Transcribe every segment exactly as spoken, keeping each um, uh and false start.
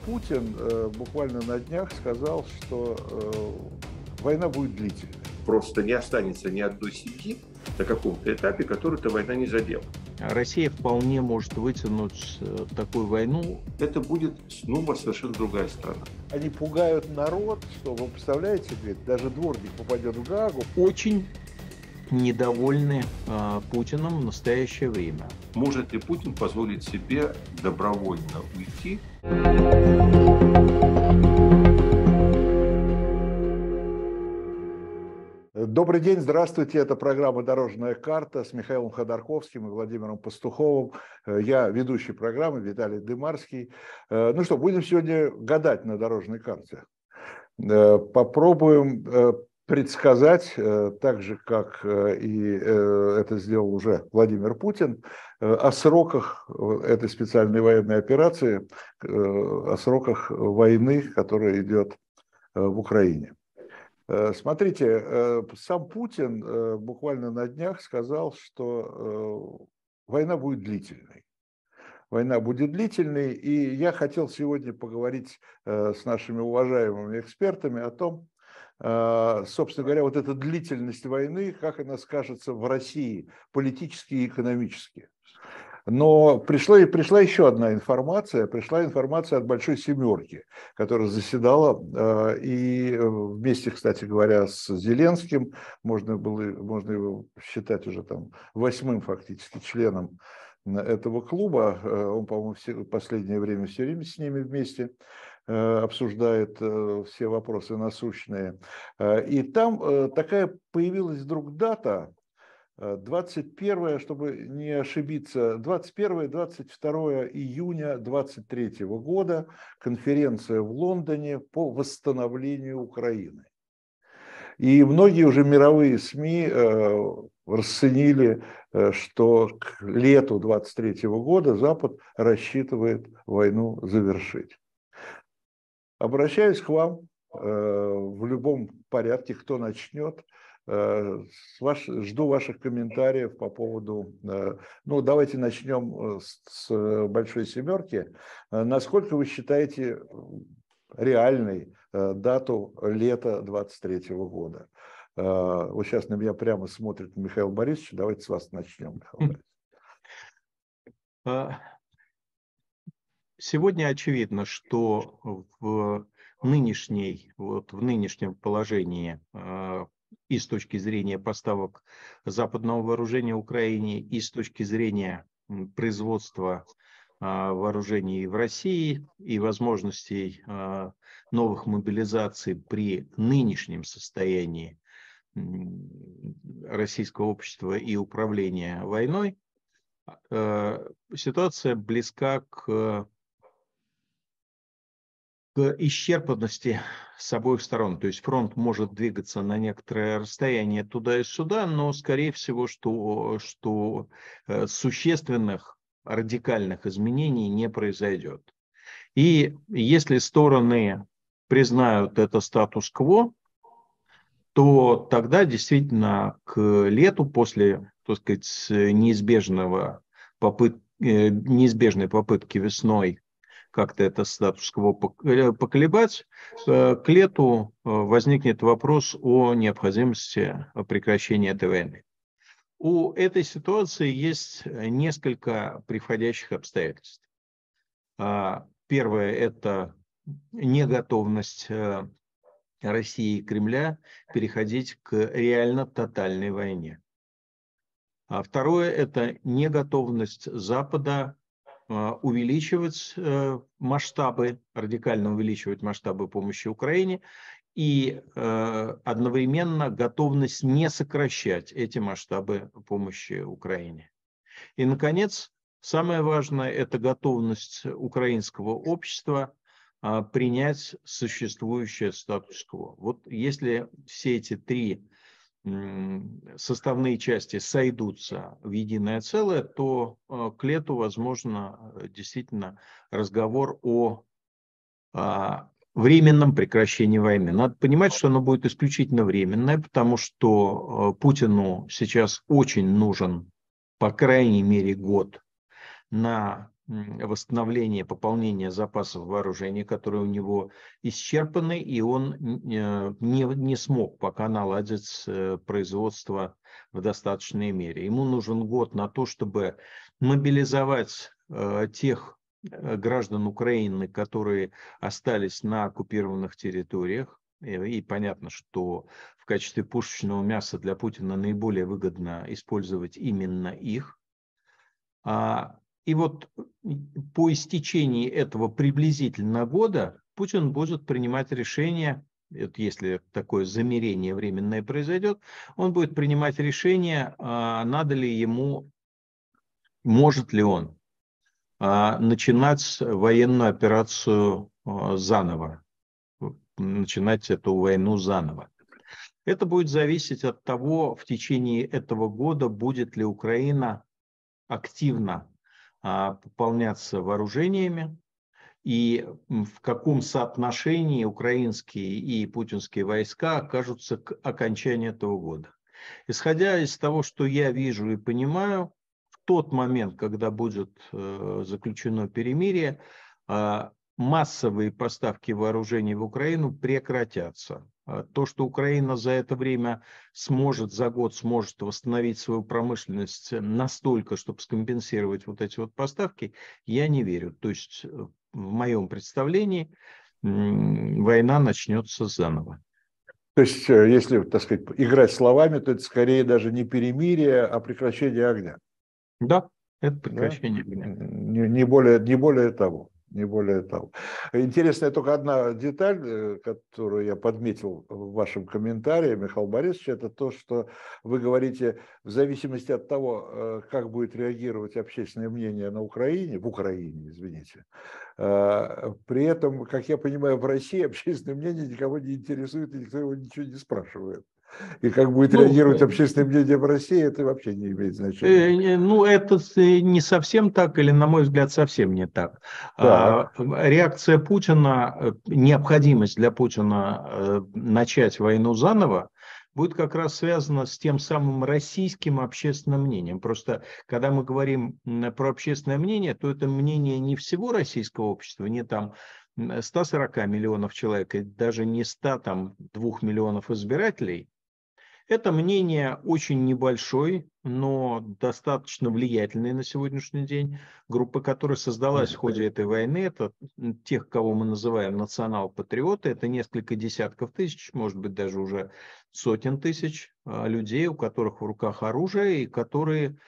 Путин э, буквально на днях сказал, что э, война будет длительной. Просто не останется ни одной семьи на каком-то этапе, которую эта война не задела. Россия вполне может вытянуть такую войну. Это будет снова совершенно другая страна. Они пугают народ, что, вы представляете, говорит, даже дворник попадет в Гаагу. Очень недовольны э, Путиным в настоящее время. Может ли Путин позволить себе добровольно уйти? Добрый день, здравствуйте. Это программа «Дорожная карта» с Михаилом Ходорковским и Владимиром Пастуховым. Я ведущий программы Виталий Дымарский. Ну что, будем сегодня гадать на дорожной карте. Попробуем предсказать, так же, как и это сделал уже Владимир Путин, о сроках этой специальной военной операции, о сроках войны, которая идет в Украине. Смотрите, сам Путин буквально на днях сказал, что война будет длительной. Война будет длительной, и я хотел сегодня поговорить с нашими уважаемыми экспертами о том, собственно говоря, вот эта длительность войны, как она скажется в России политически и экономически. Но пришла, пришла еще одна информация, пришла информация от Большой Семерки, которая заседала, и вместе, кстати говоря, с Зеленским, можно было, можно его считать уже там восьмым фактически членом этого клуба, он, по-моему, в последнее время все время с ними вместе обсуждает все вопросы насущные. И там такая появилась вдруг дата, двадцать первое, чтобы не ошибиться, двадцать первое — двадцать второе июня двадцать третьего года, конференция в Лондоне по восстановлению Украины. И многие уже мировые СМИ э, расценили, э, что к лету двадцать третьего года Запад рассчитывает войну завершить. Обращаюсь к вам э, в любом порядке, кто начнет. Ваш, жду ваших комментариев по поводу, ну давайте начнем с, с Большой Семерки. Насколько вы считаете реальной дату лета двадцать третьего года? Вот сейчас на меня прямо смотрит Михаил Борисович, давайте с вас начнем, Михаил Борисович. Сегодня очевидно, что в нынешней, вот в нынешнем положении и с точки зрения поставок западного вооружения Украине, и с точки зрения производства вооружений в России и возможностей новых мобилизаций при нынешнем состоянии российского общества и управления войной, ситуация близка к к исчерпанности с обоих сторон. То есть фронт может двигаться на некоторое расстояние туда и сюда, но скорее всего, что, что существенных радикальных изменений не произойдет. И если стороны признают это статус-кво, то тогда действительно к лету, после, так сказать, неизбежного попыт, неизбежной попытки весной как-то это статус-кво поколебать, к лету возникнет вопрос о необходимости прекращения этой войны. У этой ситуации есть несколько приходящих обстоятельств. Первое – это неготовность России и Кремля переходить к реально тотальной войне. А второе – это неготовность Запада увеличивать масштабы, радикально увеличивать масштабы помощи Украине и одновременно готовность не сокращать эти масштабы помощи Украине. И, наконец, самое важное – это готовность украинского общества принять существующее статус-кво. Вот если все эти три составные части сойдутся в единое целое, то к лету возможно действительно разговор о, о временном прекращении войны. Надо понимать, что оно будет исключительно временное, потому что Путину сейчас очень нужен, по крайней мере, год на восстановления, пополнения запасов вооружения, которые у него исчерпаны, и он не, не смог пока наладить производство в достаточной мере. Ему нужен год на то, чтобы мобилизовать тех граждан Украины, которые остались на оккупированных территориях. И понятно, что в качестве пушечного мяса для Путина наиболее выгодно использовать именно их. И вот по истечении этого приблизительно года Путин будет принимать решение, если такое замерение временное произойдет, он будет принимать решение, надо ли ему, может ли он начинать военную операцию заново, начинать эту войну заново. Это будет зависеть от того, в течение этого года будет ли Украина активно а, пополняться вооружениями и в каком соотношении украинские и путинские войска окажутся к окончанию этого года. Исходя из того, что я вижу и понимаю, в тот момент, когда будет э, заключено перемирие, э, массовые поставки вооружений в Украину прекратятся. То, что Украина за это время сможет, за год сможет восстановить свою промышленность настолько, чтобы скомпенсировать вот эти вот поставки, я не верю. То есть в моем представлении война начнется заново. То есть, если, так сказать, играть словами, то это скорее даже не перемирие, а прекращение огня. Да, это прекращение да? огня. Не, не, более, не более того. Не более того. Интересная только одна деталь, которую я подметил в вашем комментарии, Михаил Борисович, это то, что вы говорите, в зависимости от того, как будет реагировать общественное мнение на Украине, в Украине, извините. При этом, как я понимаю, в России общественное мнение никого не интересует, и никто его ничего не спрашивает. И как будет ну, реагировать общественное мнение в России, это вообще не имеет значения. Э, ну, это не совсем так, или, на мой взгляд, совсем не так. так. Реакция Путина, необходимость для Путина начать войну заново, будет как раз связана с тем самым российским общественным мнением. Просто, когда мы говорим про общественное мнение, то это мнение не всего российского общества, не там ста сорока миллионов человек, и даже не ста, там, двух миллионов избирателей. Это мнение очень небольшой, но достаточно влиятельной на сегодняшний день группы, которая создалась в ходе этой войны. Это тех, кого мы называем национал-патриоты. Это несколько десятков тысяч, может быть, даже уже сотен тысяч людей, у которых в руках оружие, и которые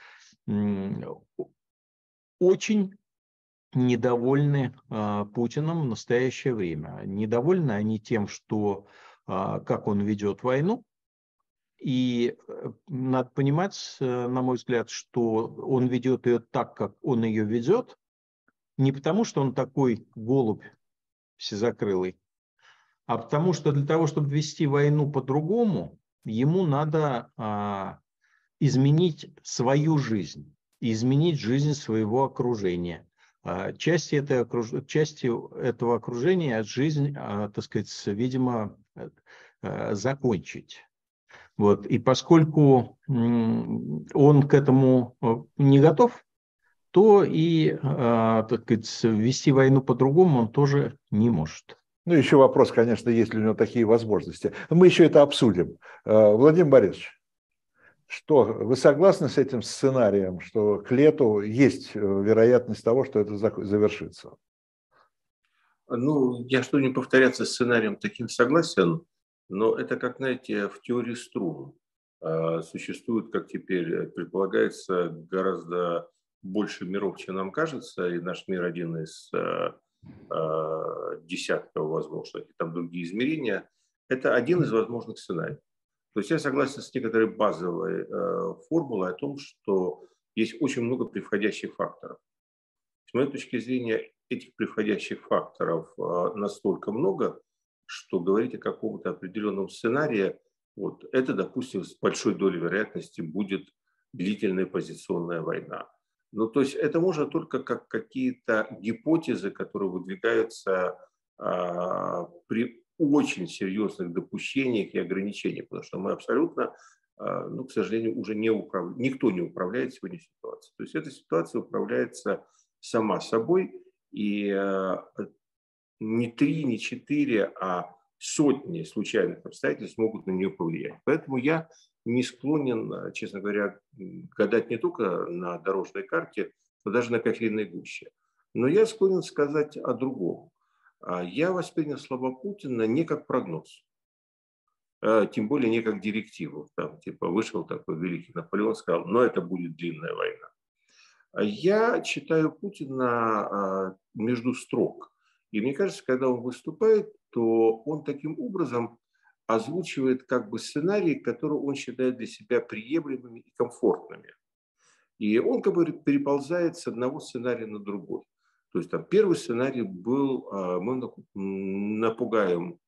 очень недовольны Путиным в настоящее время. Недовольны они тем, что, как он ведет войну. И надо понимать, на мой взгляд, что он ведет ее так, как он ее ведет, не потому, что он такой голубь всезакрылый, а потому что для того, чтобы вести войну по-другому, ему надо а, изменить свою жизнь, изменить жизнь своего окружения. А, части, этой окруж... части этого окружения жизнь, а, так сказать, видимо, а, закончить. Вот. И поскольку он к этому не готов, то и, так сказать, вести войну по-другому он тоже не может. Ну, еще вопрос, конечно, есть ли у него такие возможности. Но мы еще это обсудим. Владимир Борисович, что, вы согласны с этим сценарием, что к лету есть вероятность того, что это завершится? Ну, я что не повторяться сценарием таким согласен. Но это, как, знаете, в теории струн. Существует, как теперь предполагается, гораздо больше миров, чем нам кажется. И наш мир один из десятков возможных, и там другие измерения. Это один из возможных сценариев. То есть я согласен с некоторой базовой формулой о том, что есть очень много превходящих факторов. С моей точки зрения, этих превходящих факторов настолько много, что говорить о каком-то определенном сценарии, вот это, допустим, с большой долей вероятности будет длительная позиционная война. Ну, то есть это можно только как какие-то гипотезы, которые выдвигаются а, при очень серьезных допущениях и ограничениях, потому что мы абсолютно, а, ну, к сожалению, уже не управляем, никто не управляет сегодня ситуацией. То есть эта ситуация управляется сама собой, и не три, не четыре, а сотни случайных обстоятельств могут на нее повлиять. Поэтому я не склонен, честно говоря, гадать не только на дорожной карте, но даже на кофейной гуще. Но я склонен сказать о другом. Я воспринял слова Путина не как прогноз, тем более не как директиву. Там, типа, вышел такой великий Наполеон, сказал, но это будет длинная война. Я читаю Путина между строк. И мне кажется, когда он выступает, то он таким образом озвучивает как бы сценарии, которые он считает для себя приемлемыми и комфортными. И он как бы переползает с одного сценария на другой. То есть там первый сценарий был, мы напугаем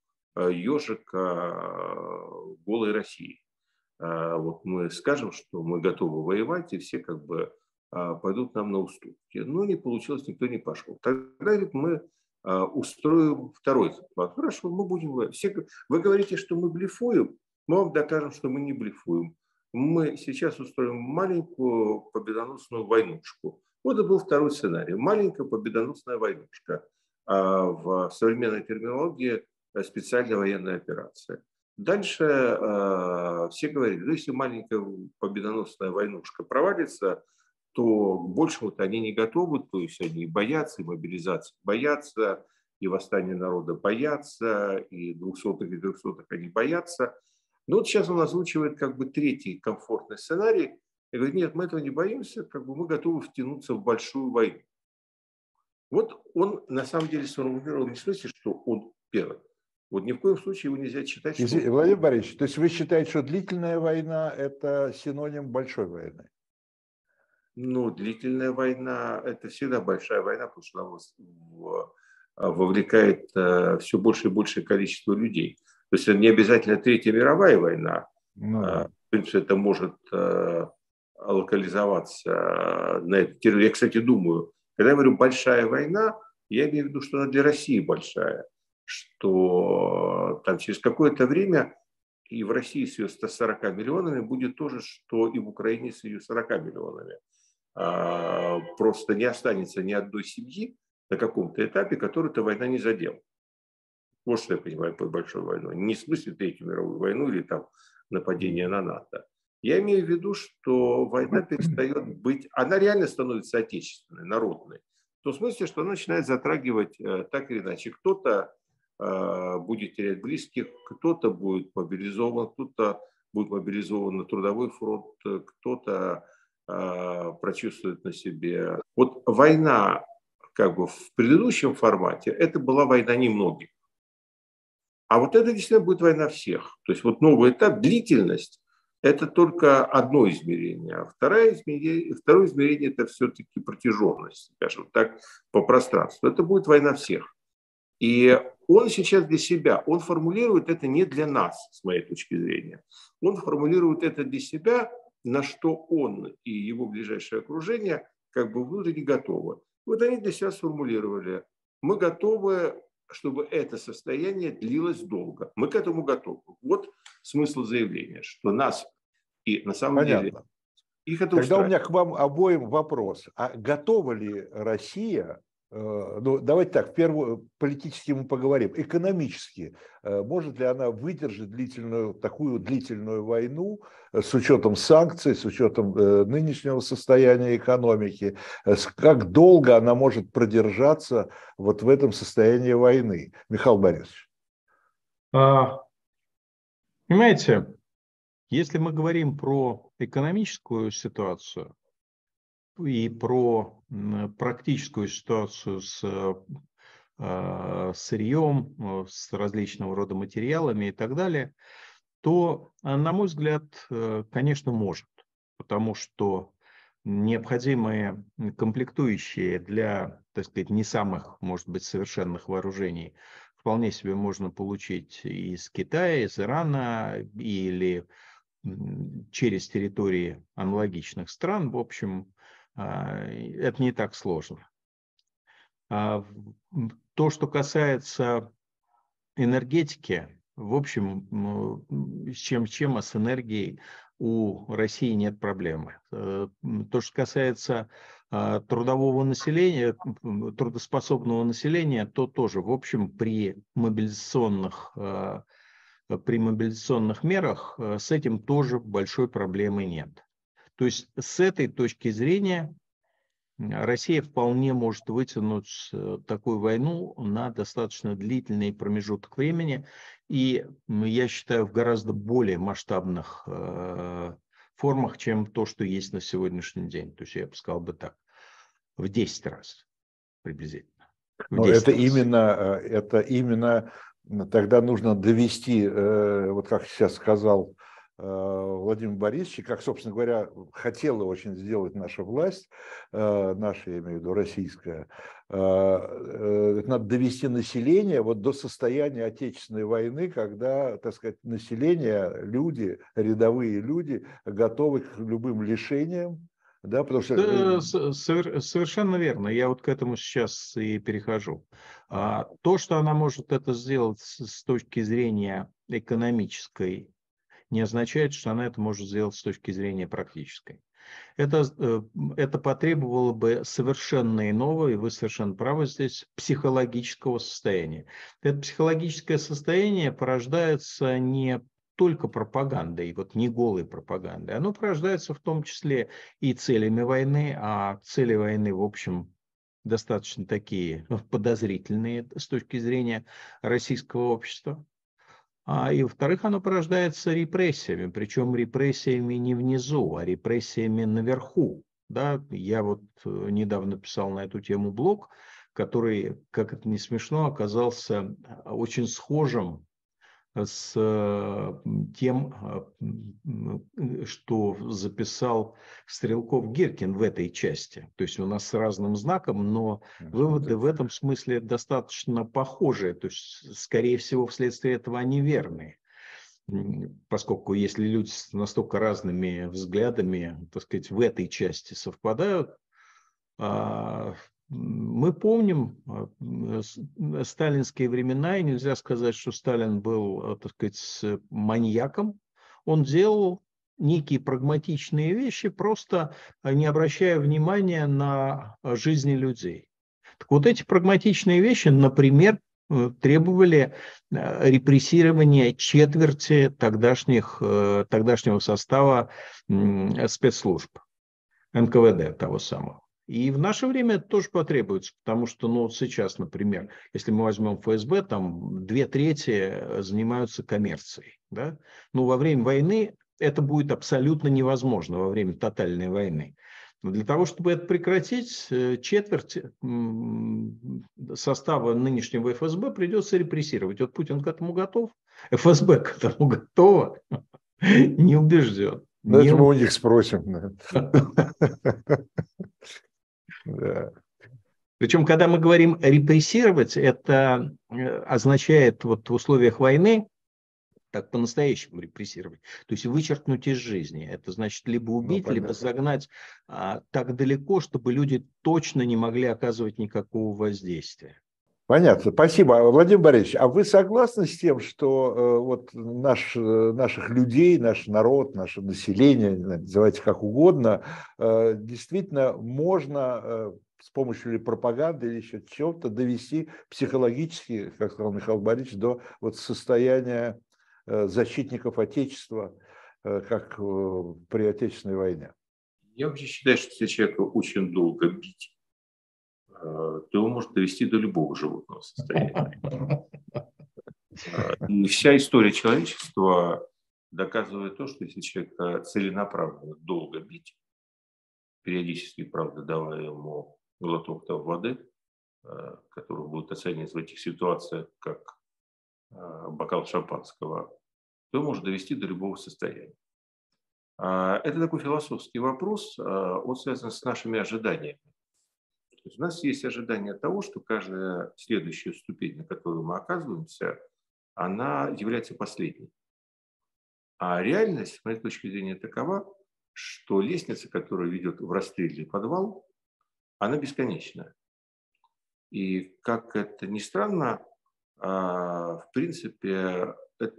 ежика голой России. Вот мы скажем, что мы готовы воевать, и все как бы пойдут нам на уступки. Но не получилось, никто не пошел. Тогда ведь мы устроим второй заклад. Хорошо, мы будем... Все... Вы говорите, что мы блефуем, мы вам докажем, что мы не блефуем. Мы сейчас устроим маленькую победоносную войнушку. Вот это был второй сценарий. Маленькая победоносная войнушка. В современной терминологии специальная военная операция. Дальше э, все говорили, ну, если маленькая победоносная войнушка провалится, то к большему-то они не готовы, то есть они боятся, и мобилизации боятся, и восстания народа боятся, и двухсотых, и трехсотых они боятся. Но вот сейчас он озвучивает как бы третий комфортный сценарий, и говорит, нет, мы этого не боимся, как бы мы готовы втянуться в большую войну. Вот он на самом деле сформулировал не в смысле, что он первый. Вот ни в коем случае его нельзя считать, что... Извините, Владимир Борисович, то есть вы считаете, что длительная война – это синоним большой войны? Ну, длительная война – это всегда большая война, потому что она вовлекает все больше и большее количество людей. То есть это не обязательно Третья мировая война. Ну, да. В принципе, это может локализоваться на этой территории. Я, кстати, думаю, когда я говорю «большая война», я имею в виду, что она для России большая. Что там через какое-то время и в России с ее ста сорока миллионами будет то же, что и в Украине с ее сорока миллионами. А, просто не останется ни одной семьи на каком-то этапе, которую-то война не задела. Вот что я понимаю под большой войной. Не в смысле Третью мировую войну или там нападение на НАТО. Я имею в виду, что война перестает быть, она реально становится отечественной, народной. В том смысле, что она начинает затрагивать так или иначе. Кто-то будет терять близких, кто-то будет мобилизован, кто-то будет мобилизован на трудовой фронт, кто-то э, прочувствует на себе. Вот война как бы в предыдущем формате, это была война немногих. А вот это действительно будет война всех. То есть вот новый этап, длительность, это только одно измерение. А второе измерение, второе измерение это все-таки протяженность, скажем так, по пространству. Это будет война всех. И он сейчас для себя, он формулирует это не для нас, с моей точки зрения. Он формулирует это для себя, на что он и его ближайшее окружение как бы внутренне готовы. Вот они для себя сформулировали. Мы готовы, чтобы это состояние длилось долго. Мы к этому готовы. Вот смысл заявления, что нас и на самом Понятно. деле их это Тогда устраивает. у меня к вам обоим вопрос. А готова ли Россия... Ну, давайте так, в первую политически мы поговорим. Экономически, может ли она выдержать длительную, такую длительную войну с учетом санкций, с учетом нынешнего состояния экономики? Как долго она может продержаться вот в этом состоянии войны? Михаил Борисович. А, понимаете, если мы говорим про экономическую ситуацию, и про практическую ситуацию с э, сырьем, с различного рода материалами и так далее, то, на мой взгляд, конечно, может. Потому что необходимые комплектующие для, так сказать, не самых, может быть, совершенных вооружений вполне себе можно получить из Китая, из Ирана или через территории аналогичных стран. В общем, это не так сложно. То, что касается энергетики, в общем, с чем, чем, а с энергией у России нет проблемы. То, что касается трудового населения, трудоспособного населения, то тоже, в общем, при мобилизационных, при мобилизационных мерах с этим тоже большой проблемы нет. То есть с этой точки зрения Россия вполне может вытянуть такую войну на достаточно длительный промежуток времени, и я считаю, в гораздо более масштабных формах, чем то, что есть на сегодняшний день. То есть я бы сказал бы так, в десять раз приблизительно. Но это именно, это именно тогда нужно довести, вот как сейчас сказал Владимир Борисович, как, собственно говоря, хотела очень сделать наша власть, наша, я имею в виду, российская, надо довести население вот до состояния Отечественной войны, когда, так сказать, население, люди, рядовые люди готовы к любым лишениям. Да, потому что... Совершенно верно. Я вот к этому сейчас и перехожу. То, что она может это сделать с точки зрения экономической, не означает, что она это может сделать с точки зрения практической. Это, это потребовало бы совершенно иного, и вы совершенно правы здесь, психологического состояния. Это психологическое состояние порождается не только пропагандой, вот не голой пропагандой, оно порождается в том числе и целями войны, а цели войны, в общем, достаточно такие подозрительные с точки зрения российского общества. А, и, во-вторых, оно порождается репрессиями, причем репрессиями не внизу, а репрессиями наверху. Да? Я вот недавно писал на эту тему блог, который, как это не смешно, оказался очень схожим с тем, что записал Стрелков-Гиркин в этой части. То есть у нас с разным знаком, но выводы в этом смысле достаточно похожие. То есть, скорее всего, вследствие этого они верные. Поскольку если люди с настолько разными взглядами, так сказать, в этой части совпадают, мы помним сталинские времена, и нельзя сказать, что Сталин был, так сказать, маньяком. Он делал некие прагматичные вещи, просто не обращая внимания на жизни людей. Так вот эти прагматичные вещи, например, требовали репрессирования четверти тогдашних, тогдашнего состава спецслужб, эн ка вэ дэ того самого. И в наше время это тоже потребуется, потому что, ну, вот сейчас, например, если мы возьмем эф эс бэ, там две трети занимаются коммерцией, да? Ну, во время войны это будет абсолютно невозможно, во время тотальной войны. Но для того, чтобы это прекратить, четверть состава нынешнего эф эс бэ придется репрессировать. Вот Путин к этому готов, эф эс бэ к этому готово, не убежден. Давайте мы у них спросим. Да. Причем, когда мы говорим репрессировать, это означает вот в условиях войны, так по-настоящему репрессировать, то есть вычеркнуть из жизни. Это значит либо убить, ну, либо загнать а, так далеко, чтобы люди точно не могли оказывать никакого воздействия. Понятно, спасибо. Владимир Борисович, а вы согласны с тем, что э, вот наш, наших людей, наш народ, наше население, называйте как угодно, э, действительно можно э, с помощью или пропаганды, или еще чего-то довести психологически, как сказал Михаил Борисович, до вот состояния э, защитников Отечества, э, как э, при Отечественной войне? Я вообще считаю, что если человека очень долго бить, то его может довести до любого животного состояния. И вся история человечества доказывает то, что если человека целенаправленно долго бить, периодически, правда, давая ему глоток там воды, который будет оцениваться в этих ситуациях как бокал шампанского, то может довести до любого состояния. Это такой философский вопрос, он связан с нашими ожиданиями. То есть у нас есть ожидание того, что каждая следующая ступень, на которую мы оказываемся, она является последней. А реальность, с моей точки зрения, такова, что лестница, которая ведет в расстрельный подвал, она бесконечна. И, как это ни странно, в принципе, это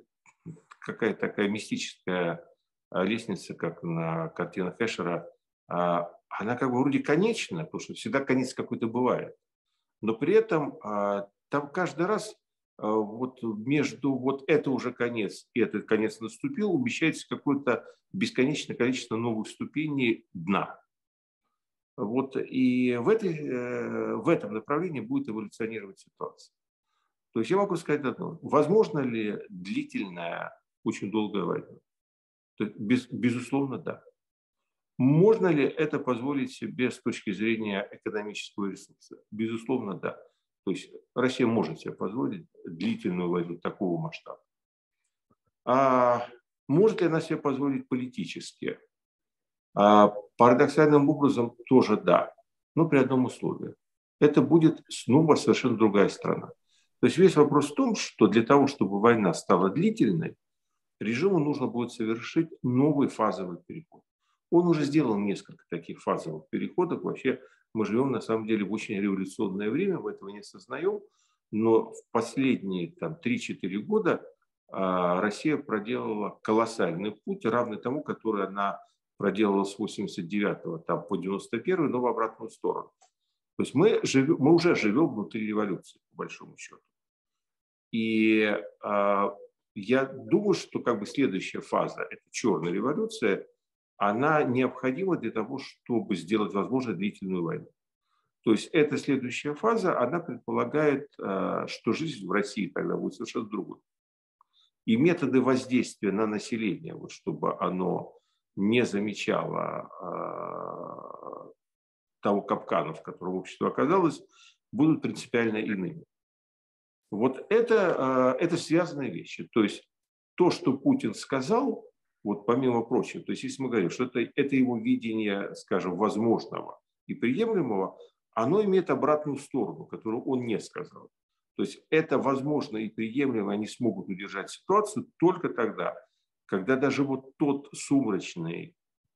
какая-то такая мистическая лестница, как на картинах Эшера, она как бы вроде конечная, потому что всегда конец какой-то бывает. Но при этом там каждый раз вот между вот это уже конец и этот конец наступил, умещается какое-то бесконечное количество новых ступеней дна. Вот и в, этой, в этом направлении будет эволюционировать ситуация. То есть я могу сказать одно. Возможно ли длительная, очень долгая война? То есть, без, безусловно, да. Можно ли это позволить себе с точки зрения экономического ресурса? Безусловно, да. То есть Россия может себе позволить длительную войну такого масштаба. А может ли она себе позволить политически? А парадоксальным образом тоже да. Но при одном условии. Это будет снова совершенно другая страна. То есть весь вопрос в том, что для того, чтобы война стала длительной, режиму нужно будет совершить новый фазовый переход. Он уже сделал несколько таких фазовых переходов. Вообще мы живем на самом деле в очень революционное время, мы этого не осознаем. Но в последние там, три-четыре года а, Россия проделала колоссальный путь, равный тому, который она проделала с восемьдесят девятого там, по девяносто первый, но в обратную сторону. То есть мы, живем, мы уже живем внутри революции, по большому счету. И а, я думаю, что как бы следующая фаза, это черная революция, она необходима для того, чтобы сделать возможной длительную войну. То есть эта следующая фаза, она предполагает, что жизнь в России тогда будет совершенно другой. И методы воздействия на население, вот, чтобы оно не замечало того капкана, в котором общество оказалось, будут принципиально иными. Вот это, это связанные вещи. То есть то, что Путин сказал, вот помимо прочего, то есть если мы говорим, что это, это его видение, скажем, возможного и приемлемого, оно имеет обратную сторону, которую он не сказал. То есть это возможно и приемлемо, они смогут удержать ситуацию только тогда, когда даже вот тот сумрачный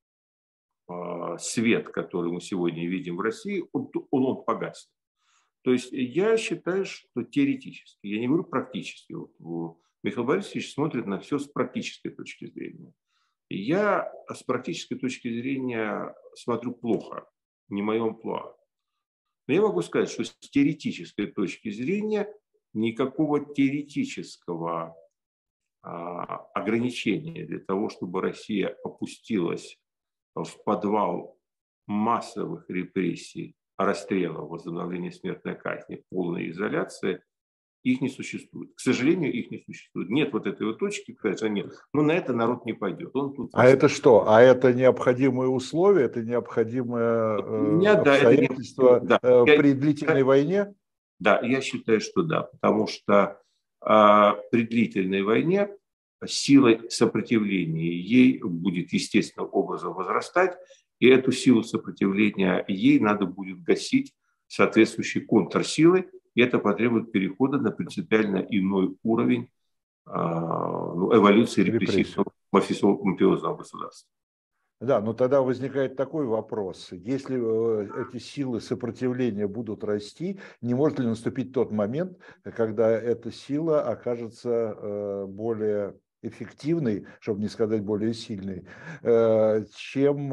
э, свет, который мы сегодня видим в России, он, он, он погаснет. То есть я считаю, что теоретически, я не говорю практически, вот, Михаил Борисович смотрит на все с практической точки зрения. И я с практической точки зрения смотрю плохо, не мое амплуа. Но я могу сказать, что с теоретической точки зрения никакого теоретического а, ограничения для того, чтобы Россия опустилась в подвал массовых репрессий, расстрелов, возобновления смертной казни, полной изоляции, их не существует. К сожалению, их не существует. Нет вот этой вот точки, конечно, нет. Но на это народ не пойдет. Он тут а это что? А это необходимые условия, это необходимое э, обстоятельство да, э, я, при длительной я, войне? Да, я считаю, что да. Потому что э, при длительной войне сила сопротивления ей будет естественным образом возрастать. И эту силу сопротивления ей надо будет гасить соответствующей контрсилой. И это потребует перехода на принципиально иной уровень э, ну, эволюции репрессивного мафиозного государства. Да, но тогда возникает такой вопрос. Если эти силы сопротивления будут расти, не может ли наступить тот момент, когда эта сила окажется более эффективной, чтобы не сказать более сильной, чем,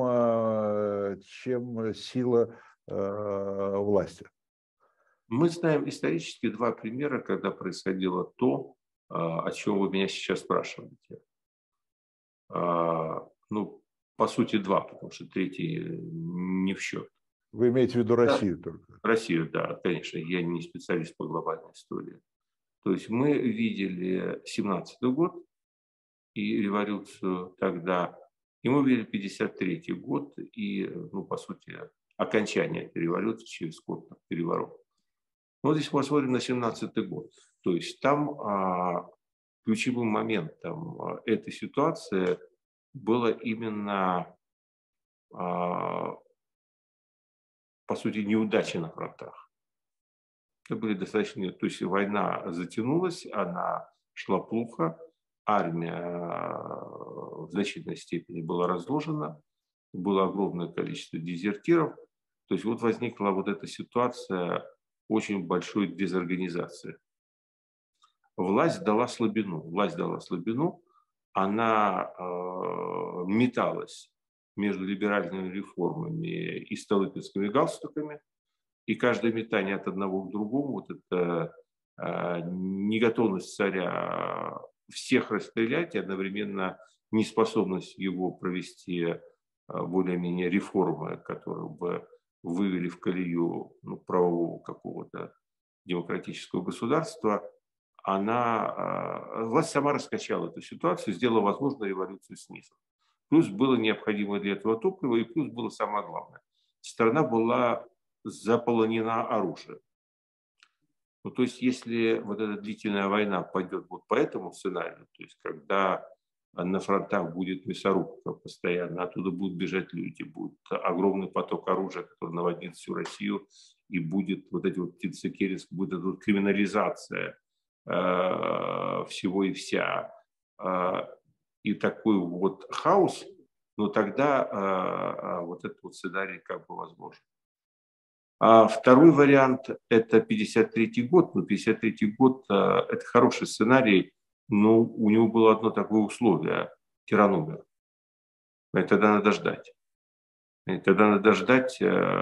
чем сила власти? Мы знаем исторически два примера, когда происходило то, о чем вы меня сейчас спрашиваете. Ну, по сути, два, потому что третий не в счет. Вы имеете в виду Россию да, только? Россию, да, конечно. Я не специалист по глобальной истории. То есть мы видели семнадцатый год и революцию тогда, и мы видели пятьдесят третий год и, ну, по сути, окончание этой революции через год переворот. Вот здесь мы посмотрим на семнадцатый год. То есть там а, ключевым моментом а, этой ситуации было именно, а, по сути, неудачи на фронтах. Это были достаточно, то есть война затянулась, она шла плохо, армия в значительной степени была разложена, было огромное количество дезертиров. То есть вот возникла вот эта ситуация очень большой дезорганизации. Власть дала слабину, власть дала слабину, она э, металась между либеральными реформами и столыпинскими галстуками. И каждое метание от одного к другому, вот это э, неготовность царя всех расстрелять и одновременно неспособность его провести э, более-менее реформы, которые бы вывели в колею ну, правового какого-то демократического государства, она, э, власть сама раскачала эту ситуацию, сделала возможную революцию снизу. Плюс было необходимо для этого топливо, и плюс было самое главное. Страна была заполонена оружием. Ну, то есть, если вот эта длительная война пойдет вот по этому сценарию, то есть, когда на фронтах будет мясорубка постоянно, оттуда будут бежать люди, будет огромный поток оружия, который наводнит всю Россию, и будет вот эти вот птицы Керенск, будет эта вот криминализация э, всего и вся, э, и такой вот хаос, но тогда э, вот этот вот сценарий как бы возможен. А второй вариант – это пятьдесят третий год. Ну, пятьдесят третий год – это хороший сценарий, но у него было одно такое условие – тиран умер. И тогда надо ждать. И тогда надо ждать,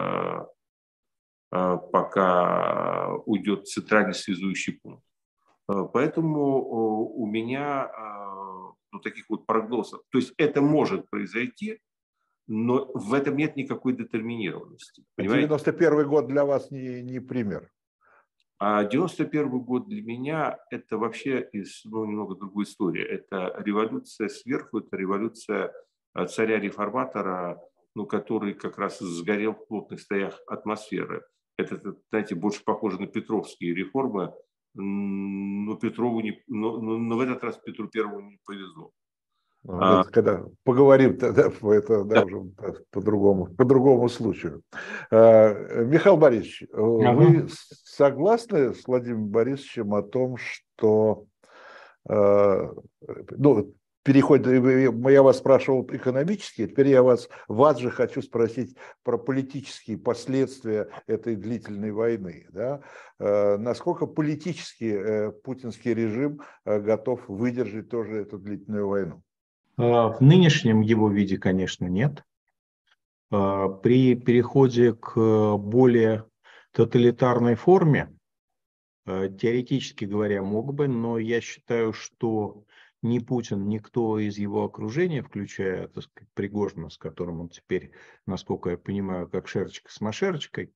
пока уйдет центральный связующий пункт. Поэтому у меня ну, таких вот прогнозов. То есть это может произойти, но в этом нет никакой детерминированности. девяносто первый год для вас не, не пример. А девяносто первый год для меня это вообще ну, немного другая история. Это революция сверху, это революция царя-реформатора, ну, который как раз сгорел в плотных слоях атмосферы. Это, знаете, больше похоже на петровские реформы, но, Петрову не, но, но в этот раз Петру Первому не повезло. А, когда поговорим тогда это да, да. уже по другому, по другому случаю. А, Михаил Борисович, ага. Вы согласны с Владимиром Борисовичем о том, что а, ну, переход, я вас спрашивал экономически, теперь я вас, вас же хочу спросить про политические последствия этой длительной войны. Да? А, насколько политически путинский режим готов выдержать тоже эту длительную войну? В нынешнем его виде, конечно, нет. При переходе к более тоталитарной форме, теоретически говоря, мог бы, но я считаю, что ни Путин, никто из его окружения, включая, так сказать, Пригожина, с которым он теперь, насколько я понимаю, как шерочка с машерочкой,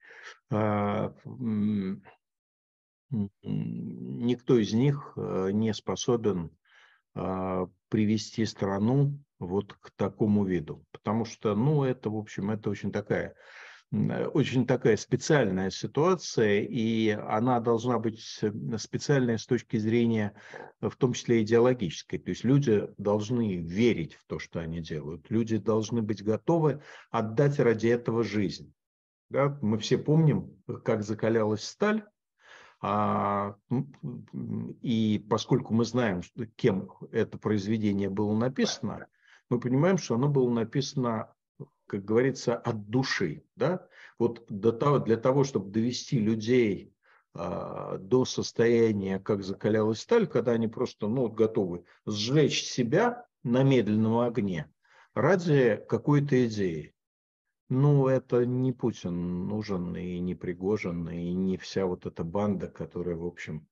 никто из них не способен привести страну вот к такому виду. Потому что, ну, это, в общем, это очень такая, очень такая специальная ситуация, и она должна быть специальная с точки зрения, в том числе идеологической. То есть люди должны верить в то, что они делают. Люди должны быть готовы отдать ради этого жизнь. Да? Мы все помним, как закалялась сталь. А, и поскольку мы знаем, кем это произведение было написано, мы понимаем, что оно было написано, как говорится, от души. Да? Вот до того, для того, чтобы довести людей а, до состояния, как закалялась сталь, когда они просто ну, готовы сжечь себя на медленном огне ради какой-то идеи. Ну, это не Путин нужен, и не Пригожин, и не вся вот эта банда, которая, в общем,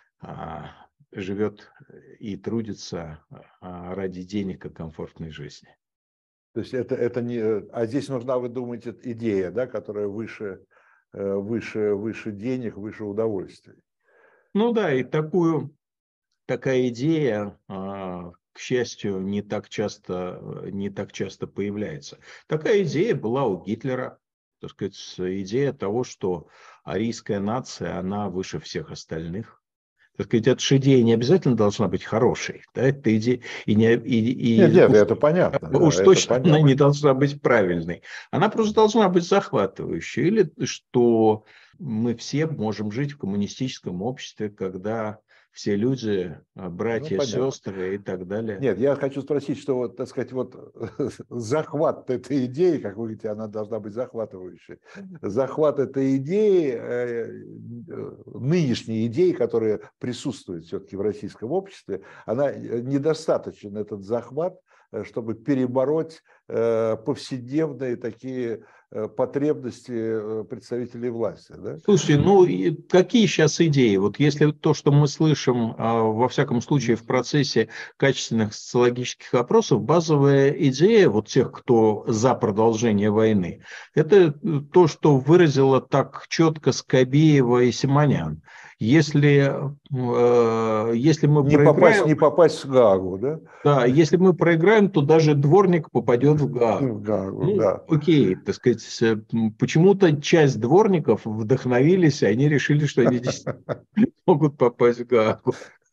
живет и трудится ради денег и комфортной жизни. То есть это, это не... А здесь нужна, вы думаете, идея, да, которая выше, выше, выше денег, выше удовольствий. Ну да, и такую, такая идея... к счастью, не так часто, не так часто появляется. Такая идея была у Гитлера, так сказать, идея того, что арийская нация, она выше всех остальных. Так сказать, эта же идея не обязательно должна быть хорошей. Да? Это идея, и не, и, и, нет, нет, уж, это понятно. Уж да, точно это понятно. Она не должна быть правильной. Она просто должна быть захватывающей. Или что мы все можем жить в коммунистическом обществе, когда... все люди, братья, ну, сестры и так далее. Нет, я хочу спросить, что вот, так сказать, вот захват этой идеи, как вы говорите, она должна быть захватывающей. Захват этой идеи, нынешней идеи, которая присутствует все-таки в российском обществе, она недостаточен, этот захват, чтобы перебороть повседневные такие потребности представителей власти. Да? Слушайте, ну и какие сейчас идеи? Вот если то, что мы слышим, во всяком случае, в процессе качественных социологических опросов, базовая идея вот тех, кто за продолжение войны, это то, что выразила так четко Скобеева и Симонян. Если, э, если мы не проиграем... Попасть, не попасть в Гаагу, да? Да, если мы проиграем, то даже дворник попадет в Гаагу. В Гаагу, ну, да. окей, так сказать, почему-то часть дворников вдохновились, и они решили, что они действительно могут попасть в Гаагу.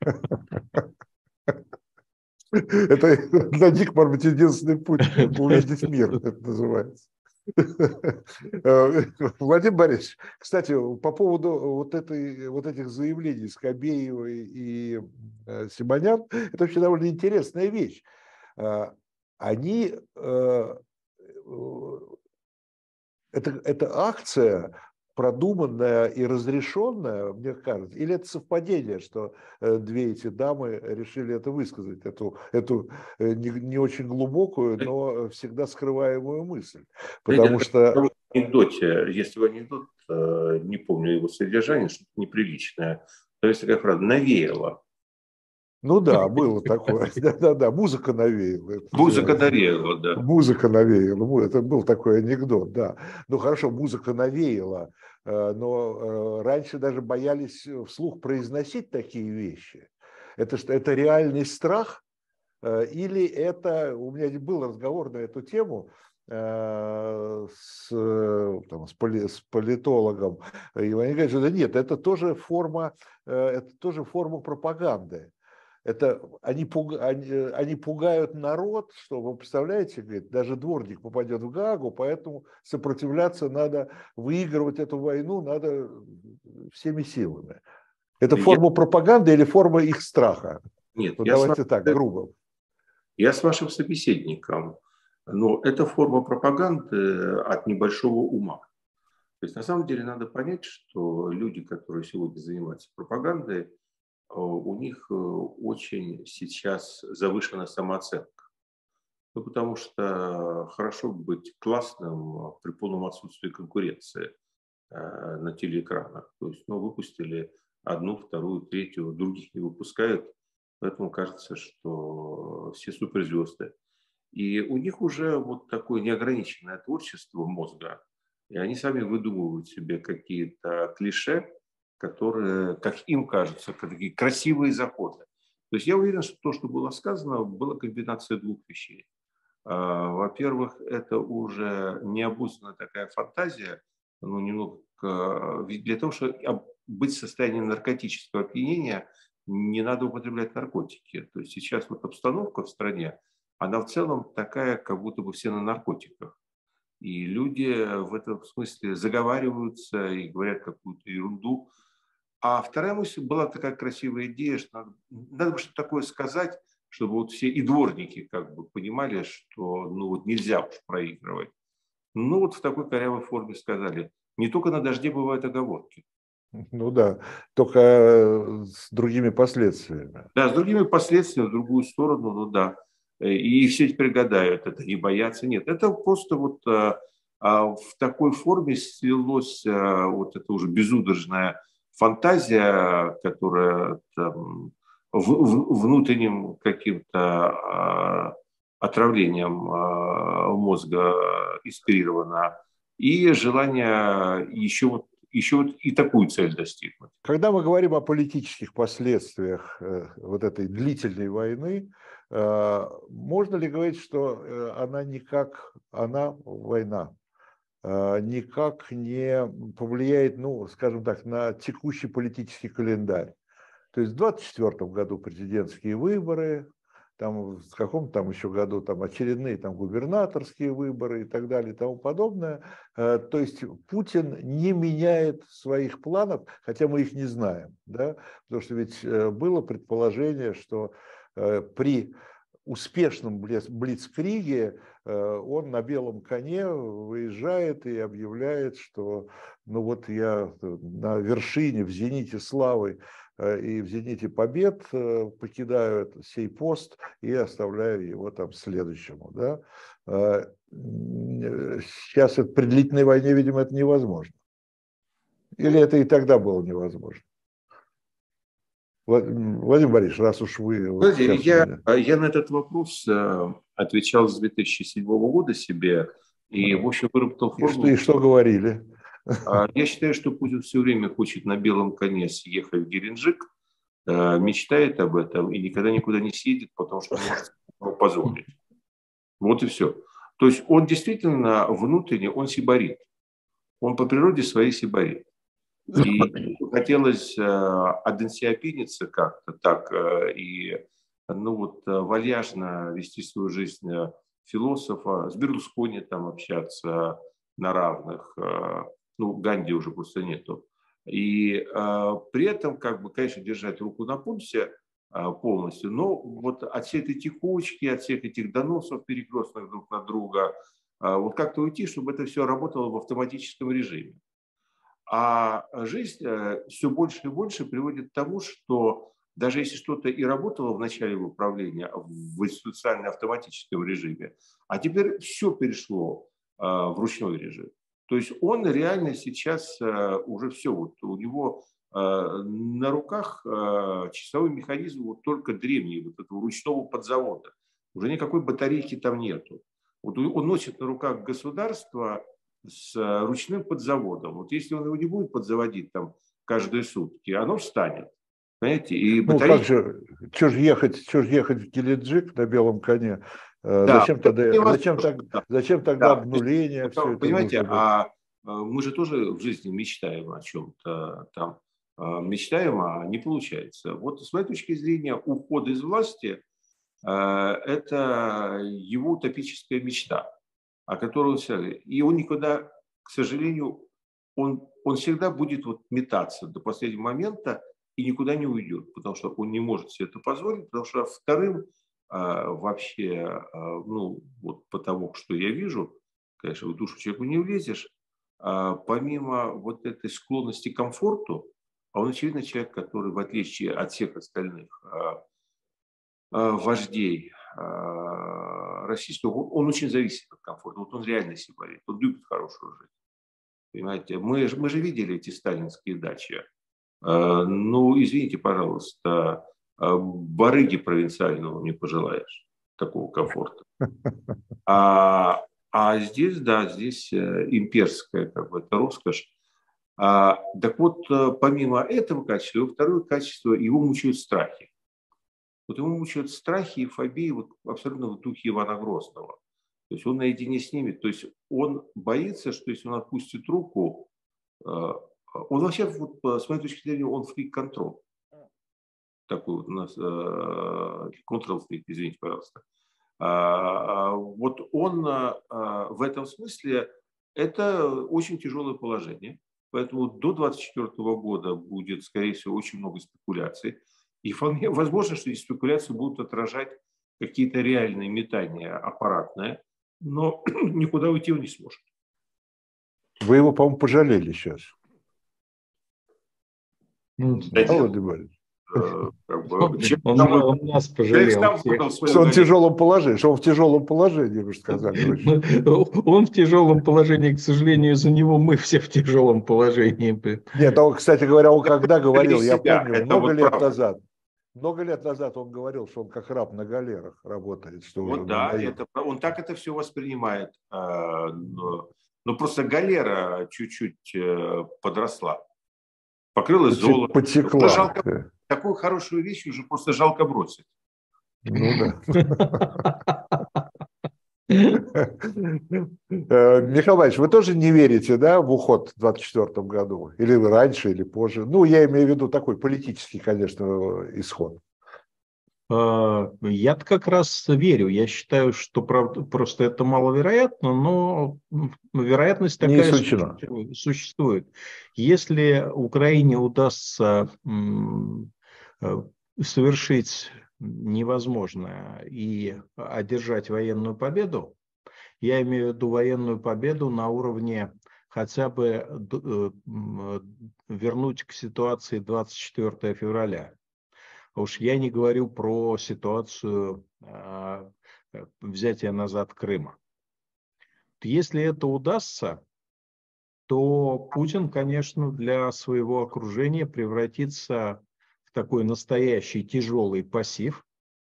Это для них, может быть, единственный путь увидеть мир, это называется. Владимир Борисович, кстати, по поводу вот, этой, вот этих заявлений Скобеевой и Симонян, это вообще довольно интересная вещь. Они, это, это акция продуманная и разрешенная, мне кажется, или это совпадение, что две эти дамы решили это высказать, эту, эту не, не очень глубокую, но всегда скрываемую мысль. Потому что... В анекдоте, если в анекдот, не помню его содержание, что-то неприличное, то есть такая фраза «навеяло». Ну да, было такое. Да-да-да, музыка навеяла. Музыка навеяла, да. Музыка навеяла. Это был такой анекдот, да. Ну хорошо, музыка навеяла, но раньше даже боялись вслух произносить такие вещи. Это что, это реальный страх? Или это... У меня был разговор на эту тему с, там, с, поли, с политологом, и они говорят, что да нет, это тоже форма, это тоже форма пропаганды. Это, они, пуг, они, они пугают народ, что, вы представляете, говорит, даже дворник попадет в Гаагу, поэтому сопротивляться надо, выигрывать эту войну надо всеми силами. Это форма я... пропаганды или форма их страха? Нет, вот я давайте с... так, грубо. Я с вашим собеседником, но это форма пропаганды от небольшого ума. То есть на самом деле надо понять, что люди, которые сегодня занимаются пропагандой, у них очень сейчас завышена самооценка. Ну, потому что хорошо быть классным при полном отсутствии конкуренции на телеэкранах. То есть, ну, выпустили одну, вторую, третью, других не выпускают, поэтому кажется, что все суперзвезды. И у них уже вот такое неограниченное творчество мозга, и они сами выдумывают себе какие-то клише, которые, как им кажется, такие красивые заходы. То есть я уверен, что то, что было сказано, была комбинация двух вещей. Во-первых, это уже необузданная такая фантазия, ну, немного, ведь для того, чтобы быть в состоянии наркотического опьянения, не надо употреблять наркотики. То есть сейчас вот обстановка в стране, она в целом такая, как будто бы все на наркотиках. И люди в этом смысле заговариваются и говорят какую-то ерунду. А вторая мысль была такая красивая идея, что надо, надо бы что-то такое сказать, чтобы вот все и дворники как бы понимали, что ну вот нельзя уж проигрывать. Ну вот в такой корявой форме сказали. Не только на дожде бывают оговорки. Ну да, только с другими последствиями. Да, с другими последствиями, в другую сторону, ну да. И все теперь гадают, это не боятся. Нет, это просто вот а, а, в такой форме слилось а, вот это уже безудержная фантазия, которая там, в, в, внутренним каким-то а, отравлением а, мозга инспирирована, и желание еще вот еще вот и такую цель достигнуть. Когда мы говорим о политических последствиях вот этой длительной войны, можно ли говорить, что она никак, она, война, никак не повлияет, ну, скажем так, на текущий политический календарь? То есть в двадцать четвёртом году президентские выборы, там в каком-то там еще году там очередные там губернаторские выборы и так далее и тому подобное. То есть Путин не меняет своих планов, хотя мы их не знаем, да? Потому что ведь было предположение, что при успешном блицкриге он на белом коне выезжает и объявляет, что ну вот я на вершине, в зените славы и в «Зените побед» покидаю сей пост и оставляю его там следующему. Да? Сейчас это, при длительной войне, видимо, это невозможно. Или это и тогда было невозможно? Владимир Борисович, раз уж вы... Знаете, вот я, меня... я на этот вопрос отвечал с две тысячи седьмого года себе, и, в общем, выработал формулу. И что, и что говорили? Я считаю, что Путин все время хочет на белом коне съехать в Геленджик, мечтает об этом и никогда никуда не съедет, потому что не может его позволить. Вот и все. То есть он действительно внутренне, он сибарит. Он по природе своей сибарит. И хотелось аденсиопиниться как-то так и ну вот, вальяжно вести свою жизнь философа, с Берлускони там общаться на равных. Ну, Ганди уже просто нету. И при этом, как бы, конечно, держать руку на пульсе полностью, но вот от всей этой текучки, от всех этих доносов перекрестных друг на друга, вот как-то уйти, чтобы это все работало в автоматическом режиме. А жизнь все больше и больше приводит к тому, что даже если что-то и работало в начале его правления в институционально-автоматическом режиме, а теперь все перешло в ручной режим. То есть он реально сейчас уже все, вот у него на руках часовой механизм вот только древний, вот этого ручного подзавода. Уже никакой батарейки там нету. Вот он носит на руках государство с ручным подзаводом. Вот если он его не будет подзаводить там каждые сутки, оно встанет. Понимаете? И батарейки... Ну как же, что же ехать, что же ехать в Геленджик на белом коне? Да, зачем, тогда, зачем, так, зачем тогда да. обнуление? Ну, все понимаете, это а мы же тоже в жизни мечтаем о чем-то там. Мечтаем, а не получается. Вот с моей точки зрения, уход из власти – это его утопическая мечта, о которой он всегда... И он никогда, к сожалению, он, он всегда будет вот метаться до последнего момента и никуда не уйдет, потому что он не может себе это позволить, потому что вторым вообще, ну, вот потому что я вижу, конечно, в душу человеку не влезешь, помимо вот этой склонности к комфорту, а он, очевидно, человек, который, в отличие от всех остальных вождей российского, он очень зависит от комфорта. Вот он реально сибарит, он любит хорошую жизнь. Понимаете, мы, мы же видели эти сталинские дачи. Ну, извините, пожалуйста, барыги провинциального не пожелаешь такого комфорта. А, а здесь, да, здесь имперская, как бы, это роскошь. А, так вот, помимо этого качества, его второе качество, его мучают страхи. Вот его мучают страхи и фобии вот, абсолютно в духе Ивана Грозного. То есть он наедине с ними. То есть он боится, что если он отпустит руку, он вообще, вот, с моей точки зрения, он фрик-контрол. Такой вот у нас, контрол-фрик, извините, пожалуйста. Вот он в этом смысле, это очень тяжелое положение. Поэтому до двадцать четвёртого года будет, скорее всего, очень много спекуляций. И вполне возможно, что эти спекуляции будут отражать какие-то реальные метания аппаратные, но никуда уйти он не сможет. Вы его, по-моему, пожалели сейчас. Ну, да, Владимир Э, как бы, он, он, он нас пожалел. Что он в тяжелом положении, что он в тяжелом положении, вы же сказали. Он в тяжелом положении, к сожалению, из-за него мы все в тяжелом положении. Нет, он, кстати говоря, он когда говорил, я помню, много вот лет правда. назад, много лет назад он говорил, что он как раб на галерах работает. Что вот уже да, это, он так это все воспринимает. Но, но просто галера чуть-чуть подросла. Покрылась золотом. Потекла. Жалко, такую хорошую вещь уже просто жалко бросить. Ну да. Михаил Иванович, вы тоже не верите, да, в уход в двадцать четвёртом году? Или раньше, или позже? Ну, я имею в виду такой политический, конечно, исход. Я-то как раз верю. Я считаю, что правда, просто это маловероятно, но вероятность такая существует, существует. Если Украине удастся совершить невозможное и одержать военную победу, я имею в виду военную победу на уровне хотя бы вернуть к ситуации двадцать четвёртого февраля. Уж я не говорю про ситуацию взятия назад Крыма. Если это удастся, то Путин, конечно, для своего окружения превратится в такой настоящий тяжелый пассив,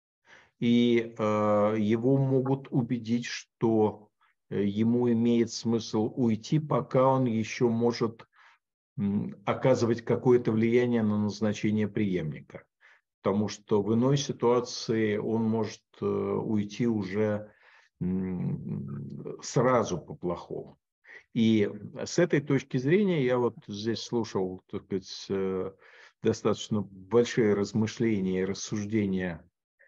и э, его могут убедить, что ему имеет смысл уйти, пока он еще может м, оказывать какое-то влияние на назначение преемника. Потому что в иной ситуации он может э, уйти уже м, сразу по-плохому. И с этой точки зрения я вот здесь слушал, так сказать, достаточно большие размышления и рассуждения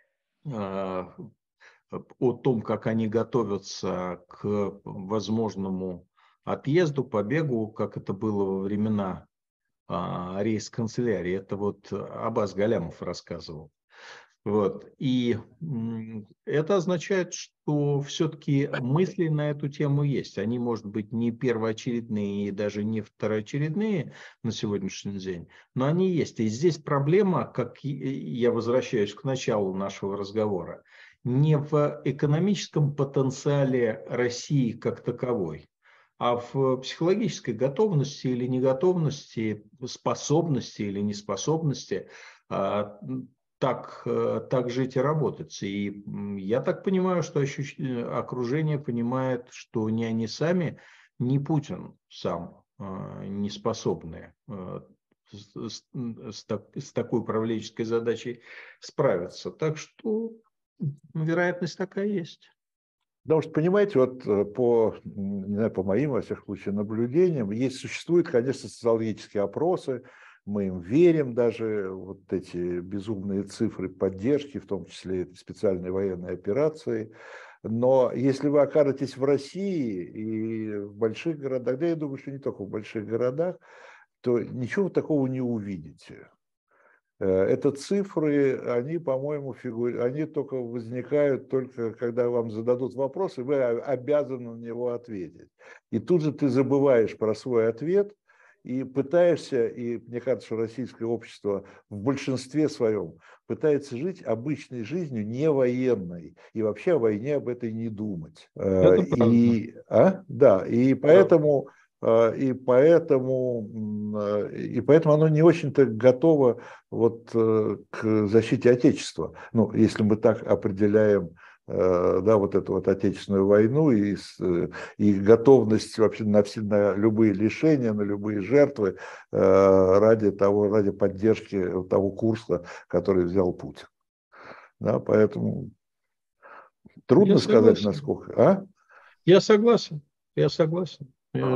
о том, как они готовятся к возможному отъезду, побегу, как это было во времена рейс-канцелярии. Это вот Аббас Галямов рассказывал. Вот. И это означает, что все-таки мысли на эту тему есть. Они, может быть, не первоочередные и даже не второочередные на сегодняшний день, но они есть. И здесь проблема, как я возвращаюсь к началу нашего разговора, не в экономическом потенциале России как таковой, а в психологической готовности или неготовности, способности или неспособности так, так жить и работать. И я так понимаю, что ощущ... окружение понимает, что ни они сами, ни Путин сам не способны с, с, с такой управленческой задачей справиться. Так что вероятность такая есть. Потому что, понимаете, вот по, не знаю, по моим, во всяком случае, наблюдениям, есть, существуют, конечно, социологические опросы, мы им верим, даже вот эти безумные цифры поддержки, в том числе специальной военной операции. Но если вы окажетесь в России и в больших городах, да я думаю, что не только в больших городах, то ничего такого не увидите. Это цифры, они, по-моему, фигур... они только возникают только, когда вам зададут вопрос, и вы обязаны на него ответить. И тут же ты забываешь про свой ответ и пытаешься, и мне кажется, что российское общество в большинстве своем пытается жить обычной жизнью, не военной, и вообще о войне об этой не думать. Это и, а? Да, и поэтому... И поэтому, и поэтому оно не очень-то готово вот к защите Отечества. Ну, если мы так определяем, да, вот эту вот Отечественную войну и, и готовность вообще на, все, на любые лишения, на любые жертвы ради того, ради поддержки того курса, который взял Путин. Да, поэтому трудно сказать, насколько. А? Я согласен, я согласен.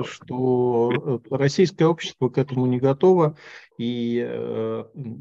Что российское общество к этому не готово, и э,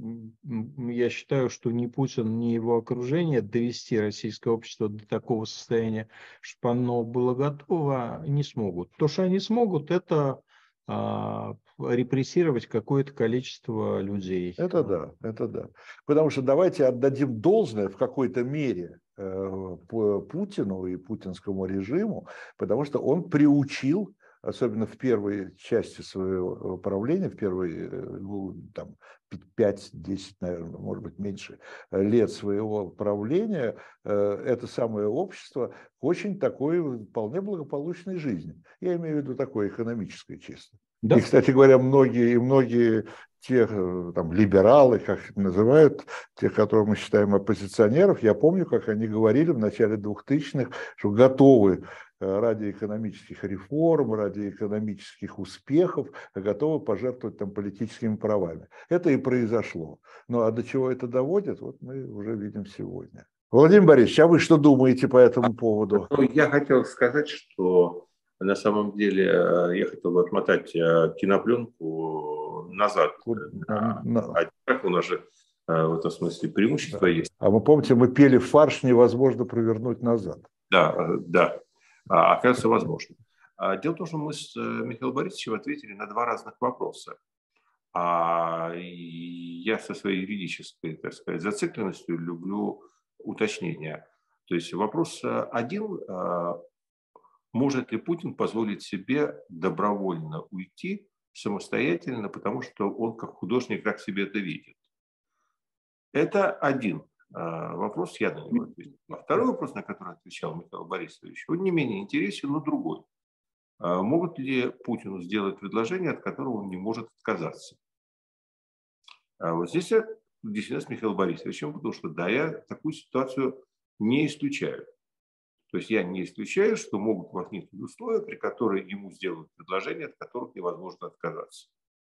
я считаю, что ни Путин, ни его окружение довести российское общество до такого состояния, чтобы оно было готово, не смогут. То, что они смогут, это э, репрессировать какое-то количество людей. Это да, это да. Потому что давайте отдадим должное в какой-то мере э, Путину и путинскому режиму, потому что он приучил, особенно в первой части своего правления, в первые ну, там, пять-десять, наверное, может быть, меньше лет своего правления, это самое общество к очень такой вполне благополучной жизни. Я имею в виду такой экономической чисто. Да. И, кстати говоря, многие, и многие те там, либералы, как их называют, тех, которых мы считаем оппозиционеров, я помню, как они говорили в начале двухтысячных, что готовы ради экономических реформ, ради экономических успехов, готовы пожертвовать там политическими правами. Это и произошло. Ну а до чего это доводит, вот мы уже видим сегодня. Владимир Борисович, а вы что думаете по этому поводу? Ну, я хотел сказать, что на самом деле я хотел бы отмотать кинопленку назад. На, на... А у нас же в этом смысле преимущество да. есть. А вы помните, мы пели «Фарш невозможно провернуть назад». Да, да. А, оказывается, возможно. А, дело в том, что мы с Михаилом Борисовичем ответили на два разных вопроса. А я со своей юридической, так сказать, зацикленностью люблю уточнения. То есть вопрос один, может ли Путин позволить себе добровольно уйти самостоятельно, потому что он как художник так себе это видит. Это один а, вопрос, я на него ответил. А второй вопрос, на который отвечал Михаил Борисович, он не менее интересен, но другой. А могут ли Путину сделать предложение, от которого он не может отказаться? А вот здесь я действительно с Михаилом Борисовичем, потому что да, я такую ситуацию не исключаю. То есть я не исключаю, что могут возникнуть условия, при которых ему сделают предложение, от которых невозможно отказаться.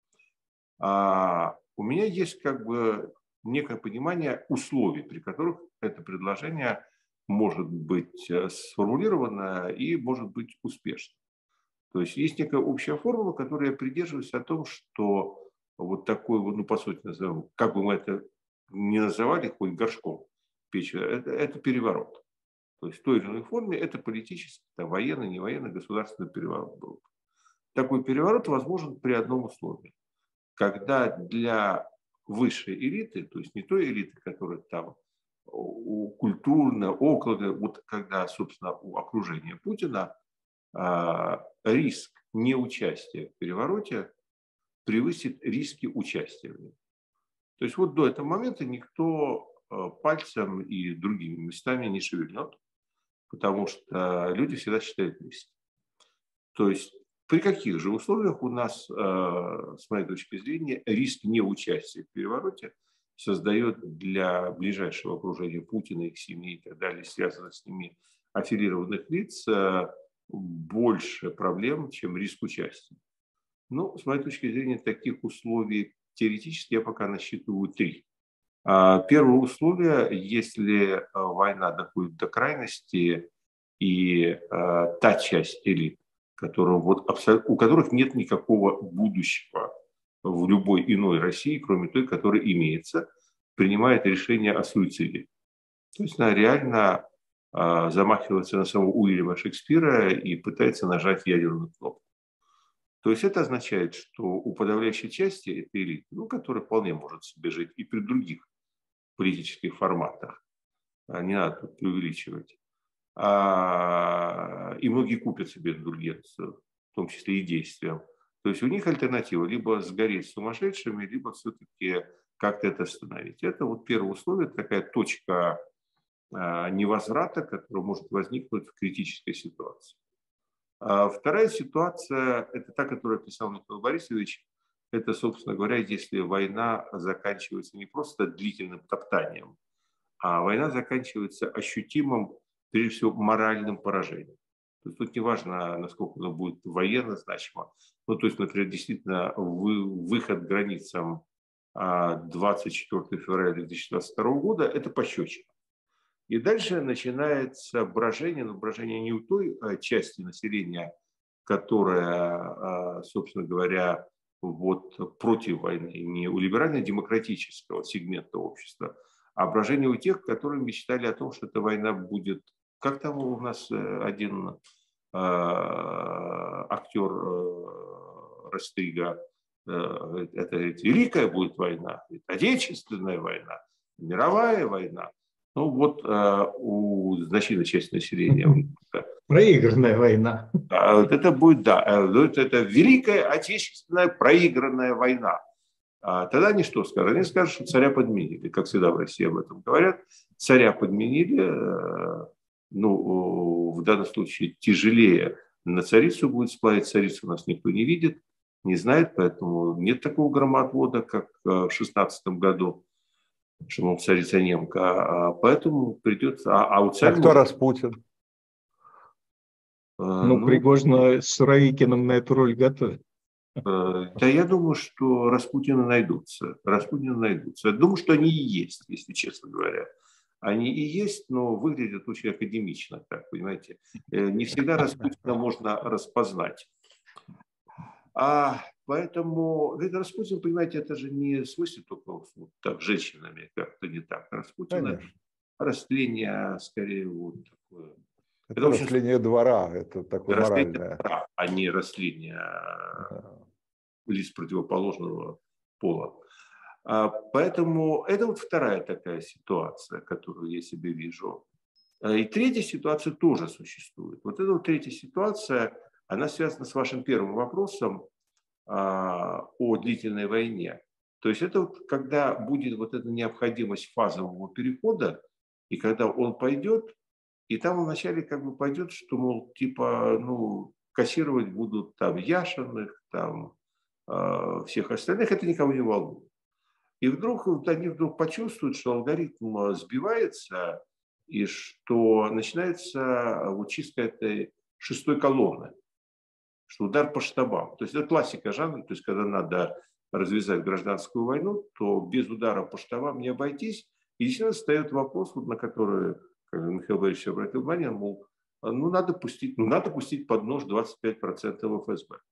А у меня есть как бы некое понимание условий, при которых это предложение может быть сформулировано и может быть успешно. То есть есть некая общая формула, которой я придерживаюсь о том, что вот такой, ну, по сути, назовем, как бы мы это ни называли, хоть горшком печь, это, это переворот. То есть в той или иной форме это политический, там, военный, не военный, государственный переворот был. Такой переворот возможен при одном условии. Когда для высшей элиты, то есть не той элиты, которая там культурно, около, вот когда, собственно, у окружения Путина, риск неучастия в перевороте превысит риски участия в нем. То есть вот до этого момента никто пальцем и другими местами не шевельнет, потому что люди всегда считают риски. То есть при каких же условиях у нас, с моей точки зрения, риск неучастия в перевороте создает для ближайшего окружения Путина, их семьи и так далее, связанных с ними аффилированных лиц, больше проблем, чем риск участия. Ну, с моей точки зрения, таких условий теоретически я пока насчитываю три. Первое условие, если война доходит до крайности, и та часть элит, которая, вот, у которых нет никакого будущего в любой иной России, кроме той, которая имеется, принимает решение о суициде. То есть она реально а, замахивается на самого Уильяма Шекспира и пытается нажать ядерную кнопку. То есть это означает, что у подавляющей части этой элиты, ну, которая вполне может себе жить и при других политических форматах, не надо тут преувеличивать, а, и многие купят себе индульгенцию, в том числе и действием. То есть у них альтернатива либо сгореть сумасшедшими, либо все-таки как-то это остановить. Это вот первое условие, такая точка а, невозврата, которая может возникнуть в критической ситуации. А вторая ситуация, это та, которую описал Михаил Борисович, это, собственно говоря, если война заканчивается не просто длительным топтанием, а война заканчивается ощутимым, прежде всего, моральным поражением. То есть тут не важно, насколько оно будет военно значимо. Ну, то есть, например, действительно, выход к границам двадцать четвёртого февраля две тысячи двадцать второго года – это пощечина. И дальше начинается брожение, но брожение не у той части населения, которая, собственно говоря, вот против войны, не у либерально-демократического сегмента общества, а брожение у тех, которые мечтали о том, что эта война будет, как там у нас один э, актер э, Растрига, э, это говорит, великая будет война, это отечественная война, мировая война. Ну вот э, у значительной части населения. Проигранная война. Это будет, да, это, это великая отечественная проигранная война. А тогда они что скажут? Они скажут, что царя подменили, как всегда в России об этом говорят. Царя подменили, ну, в данном случае тяжелее на царицу будет сплавить. Царицу у нас никто не видит, не знает, поэтому нет такого громоотвода, как в шестнадцатом году, что, мол, царица немка. А поэтому придется... А, а, у царя а кто Распутин? Ну, ну, Пригожина с Суровикиным на эту роль готовят. Да, я думаю, что Распутины найдутся. Распутины найдутся. Я думаю, что они и есть, если честно говоря. Они и есть, но выглядят очень академично, так, понимаете. Не всегда Распутина можно распознать. А поэтому, это Распутин, понимаете, это же не свойство только вот так, женщинами, как-то не так. Распутин это растление, скорее, вот такое. Это, это растление очень... двора, это такое моральное. Двора, а не растление да. лиц противоположного пола. А, поэтому это вот вторая такая ситуация, которую я себе вижу. И третья ситуация тоже существует. Вот эта вот третья ситуация, она связана с вашим первым вопросом а, о длительной войне. То есть это вот когда будет вот эта необходимость фазового перехода, и когда он пойдет, и там вначале как бы пойдет, что, мол, типа, ну, кассировать будут там Яшиных, там э, всех остальных, это никого не волнует. И вдруг вот они вдруг почувствуют, что алгоритм сбивается, и что начинается вот чистка этой шестой колонны, что удар по штабам. То есть это классика жанра, то есть когда надо развязать гражданскую войну, то без удара по штабам не обойтись. И действительно встает вопрос, вот на который, как Михаил Борисович обратил внимание, мол, ну надо пустить, ну надо пустить под нож двадцать пять процентов эф эс бэ,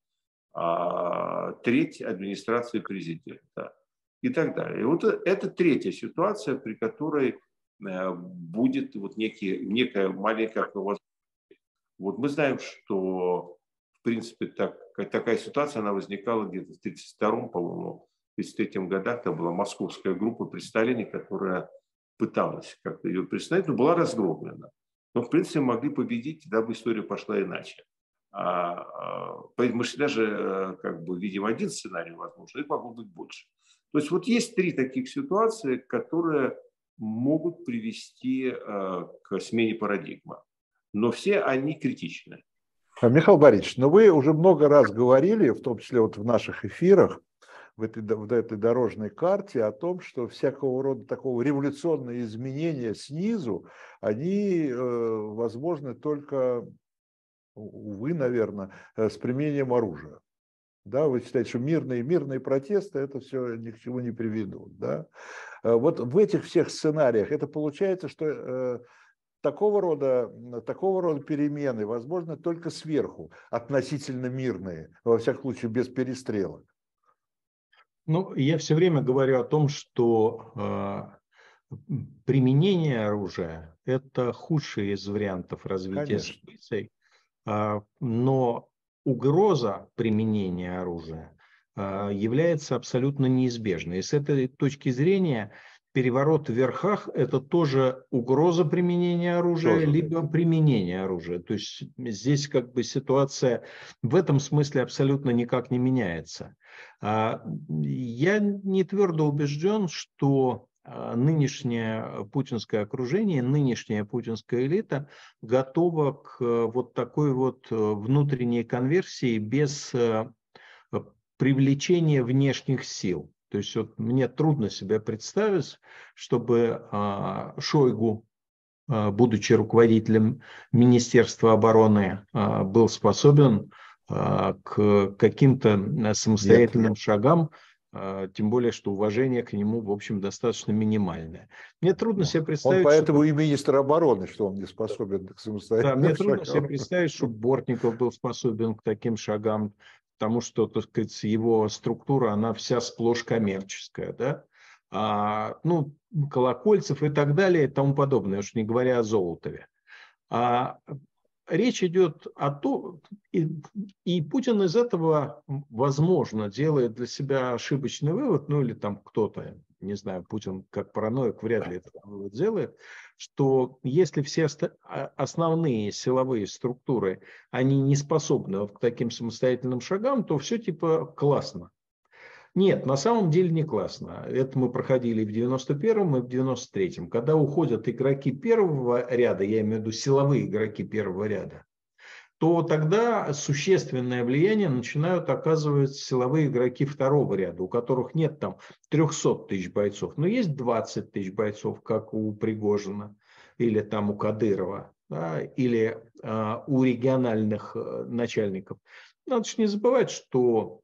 а треть администрации президента и так далее. И вот это третья ситуация, при которой будет вот некие, некая маленькая возможность. Вот мы знаем, что в принципе так, такая ситуация, она возникала где-то в тридцать втором, по-моему, тридцать третьем годах. Там была московская группа при Сталине, которая пыталась как-то ее представить, но была разгромлена. Но в принципе могли победить, дабы история пошла иначе. А, а, мы же даже как бы видим один сценарий, возможно, их могло быть больше. То есть вот есть три таких ситуации, которые могут привести э, к смене парадигмы. Но все они критичны. Михаил Борисович, ну вы уже много раз говорили, в том числе вот в наших эфирах, в этой, в этой дорожной карте, о том, что всякого рода такого революционные изменения снизу, они э, возможны только, увы, наверное, с применением оружия. Да, вы считаете, что мирные, мирные протесты это все ни к чему не приведут. Да? Вот в этих всех сценариях это получается, что э, такого рода, такого рода перемены возможны только сверху, относительно мирные, во всяком случае без перестрелок. Ну, я все время говорю о том, что э, применение оружия – это худший из вариантов развития Конечно. событий, э, но угроза применения оружия э, является абсолютно неизбежной. И с этой точки зрения переворот в верхах – это тоже угроза применения оружия, тоже, либо применение оружия. То есть здесь как бы ситуация в этом смысле абсолютно никак не меняется. Я не твердо убежден, что нынешнее путинское окружение, нынешняя путинская элита готова к вот такой вот внутренней конверсии без привлечения внешних сил. То есть вот мне трудно себе представить, чтобы а, Шойгу, а, будучи руководителем Министерства обороны, а, был способен а, к каким-то самостоятельным Нет. шагам, а, тем более, что уважение к нему, в общем, достаточно минимальное. Мне трудно себе представить... Он поэтому что... и министр обороны, что он не способен к самостоятельным да, мне шагам. трудно себе представить, что Бортников был способен к таким шагам, потому что, так сказать, его структура, она вся сплошь коммерческая, да, а, ну, Колокольцев и так далее и тому подобное, уж не говоря о Золотове. А речь идет о том, и, и Путин из этого, возможно, делает для себя ошибочный вывод, ну или там кто-то, не знаю, Путин как параноик вряд ли этот вывод делает, что если все основные силовые структуры, они не способны вот к таким самостоятельным шагам, то все типа классно. Нет, на самом деле не классно. Это мы проходили и в девяносто первом, и в девяносто третьем. Когда уходят игроки первого ряда, я имею в виду силовые игроки первого ряда, то тогда существенное влияние начинают оказывать силовые игроки второго ряда, у которых нет там трехсот тысяч бойцов, но есть двадцать тысяч бойцов, как у Пригожина или там у Кадырова, да, или а, у региональных а, начальников. Надо же не забывать, что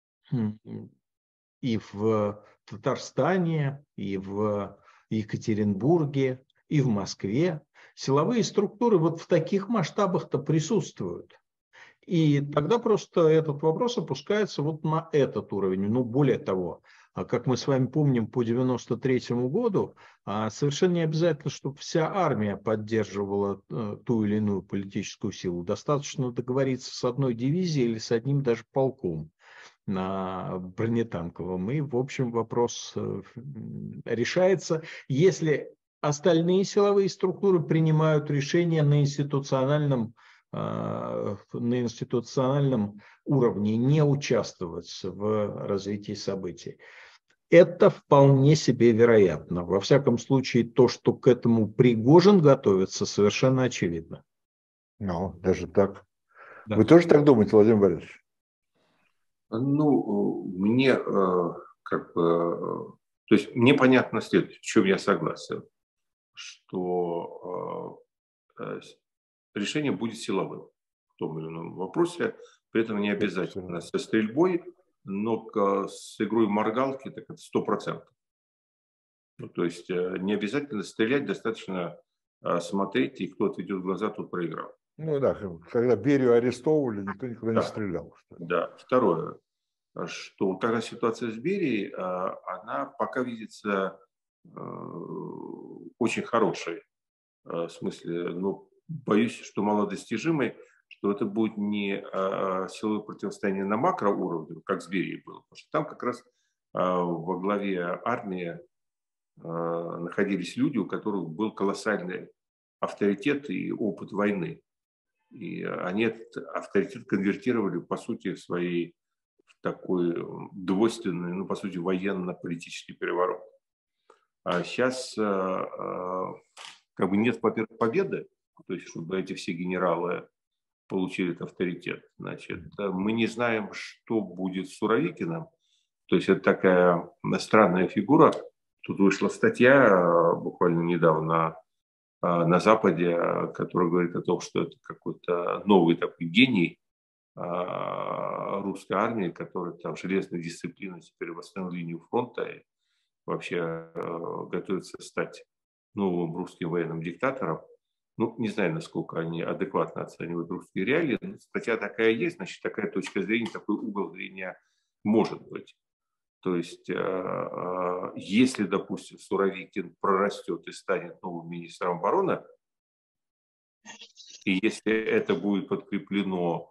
и в Татарстане, и в Екатеринбурге, и в Москве силовые структуры вот в таких масштабах-то присутствуют. И тогда просто этот вопрос опускается вот на этот уровень. Ну, более того, как мы с вами помним по девяносто третьему году, совершенно не обязательно, чтобы вся армия поддерживала ту или иную политическую силу. Достаточно договориться с одной дивизией или с одним даже полком на бронетанковом. И, в общем, вопрос решается. Если остальные силовые структуры принимают решения на институциональном, на институциональном уровне, не участвовать в развитии событий. Это вполне себе вероятно. Во всяком случае, то, что к этому Пригожин готовится, совершенно очевидно. Ну, даже так. Да. Вы тоже так думаете, Владимир Борисович? Ну, мне как бы, то есть мне понятно следующее, в чем я согласен, что решение будет силовым в том или ином вопросе, при этом не обязательно со стрельбой, но с игрой моргалки так это сто процентов. Ну, то есть не обязательно стрелять, достаточно смотреть, и кто отведет глаза, тот проиграл. Ну да, когда Берию арестовывали, никто никуда да. не стрелял. Да, второе, что когда ситуация с Берией, она пока видится очень хорошей, в смысле, ну, боюсь, что малодостижимой, что это будет не силовое противостояние на макроуровне, как с Берией было, потому что там как раз во главе армии находились люди, у которых был колоссальный авторитет и опыт войны. И они этот авторитет конвертировали, по сути, в своей в такой двойственный, ну, по сути, военно-политический переворот. А сейчас как бы нет победы, то есть чтобы эти все генералы получили этот авторитет. Значит, мы не знаем, что будет с Суровикиным. То есть это такая странная фигура. Тут вышла статья буквально недавно на Западе, которая говорит о том, что это какой-то новый такой гений русской армии, который там железной дисциплиной теперь восстановил линию фронта и вообще готовится стать новым русским военным диктатором. Ну, не знаю, насколько они адекватно оценивают русские реалии, но статья такая есть, значит, такая точка зрения, такой угол зрения может быть. То есть, если, допустим, Суровикин прорастет и станет новым министром обороны, и если это будет подкреплено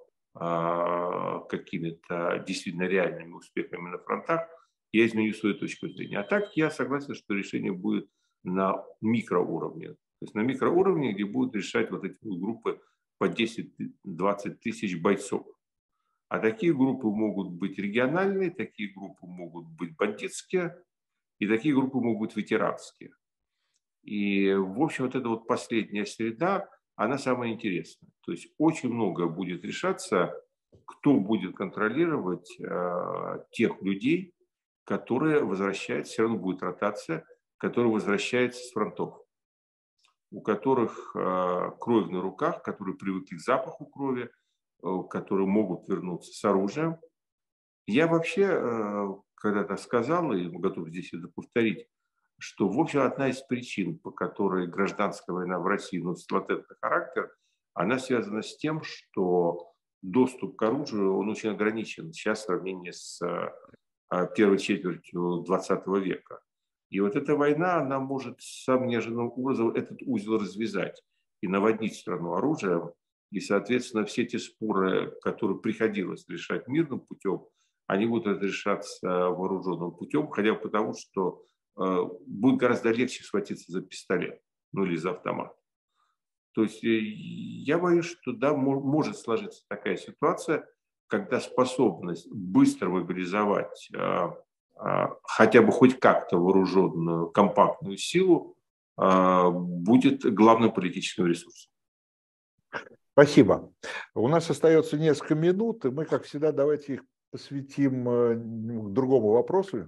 какими-то действительно реальными успехами на фронтах, я изменю свою точку зрения. А так я согласен, что решение будет на микроуровне. То есть на микроуровне, где будут решать вот эти группы по десять-двадцать тысяч бойцов. А такие группы могут быть региональные, такие группы могут быть бандитские, и такие группы могут быть ветеранские. И, в общем, вот эта вот последняя среда, она самая интересная. То есть очень много будет решаться, кто будет контролировать э, тех людей, которые возвращаются, все равно будет ротация, которые возвращаются с фронтов, у которых э, кровь на руках, которые привыкли к запаху крови, которые могут вернуться с оружием. Я вообще когда-то сказал, и готов здесь это повторить, что, в общем, одна из причин, по которой гражданская война в России носит латентный характер, она связана с тем, что доступ к оружию, он очень ограничен сейчас в сравнении с первой четвертью двадцатого века. И вот эта война, она может самым неожиданным образом этот узел развязать и наводнить страну оружием. И, соответственно, все те споры, которые приходилось решать мирным путем, они будут решаться вооруженным путем, хотя бы потому, что э, будет гораздо легче схватиться за пистолет, ну или за автомат. То есть э, я боюсь, что да, может сложиться такая ситуация, когда способность быстро мобилизовать э, э, хотя бы хоть как-то вооруженную компактную силу э, будет главным политическим ресурсом. Спасибо. У нас остается несколько минут, и мы, как всегда, давайте их посвятим другому вопросу.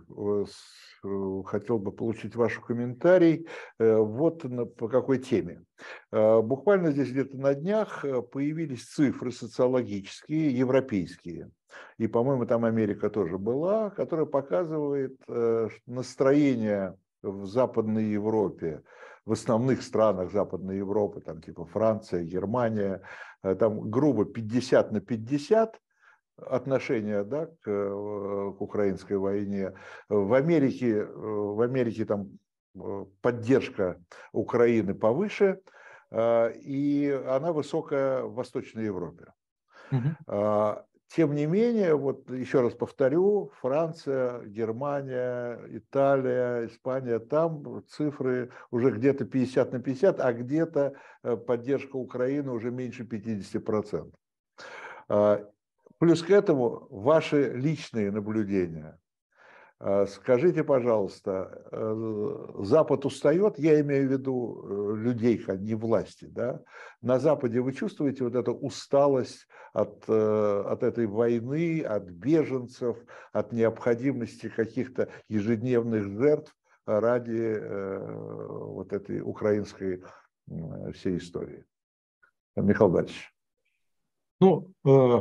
Хотел бы получить ваш комментарий. Вот по какой теме. Буквально здесь где-то на днях появились цифры социологические, европейские, и, по-моему, там Америка тоже была, которая показывает настроение в Западной Европе, в основных странах Западной Европы, там типа Франция, Германия, там грубо пятьдесят на пятьдесят отношения, да, к, к украинской войне. В Америке, в Америке там поддержка Украины повыше, и она высокая в Восточной Европе. Угу. Тем не менее, вот еще раз повторю, Франция, Германия, Италия, Испания, там цифры уже где-то пятьдесят на пятьдесят, а где-то поддержка Украины уже меньше пятидесяти процентов. Плюс к этому ваши личные наблюдения. Скажите, пожалуйста, Запад устает, я имею в виду людей, а не власти, да? На Западе вы чувствуете вот эту усталость от, от этой войны, от беженцев, от необходимости каких-то ежедневных жертв ради вот этой украинской всей истории? Михаил Борисович. Ну, э,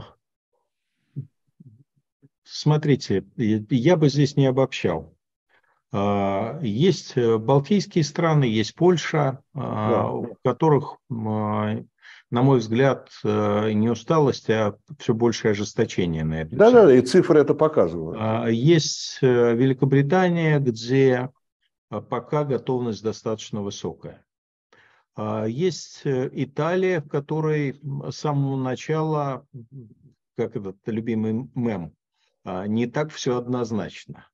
смотрите, я бы здесь не обобщал. Есть балтийские страны, есть Польша, да, у которых, на мой взгляд, не усталость, а все большее ожесточение на эту да, тему. Да, и цифры это показывают. Есть Великобритания, где пока готовность достаточно высокая. Есть Италия, в которой с самого начала, как этот любимый мем, не так все однозначно.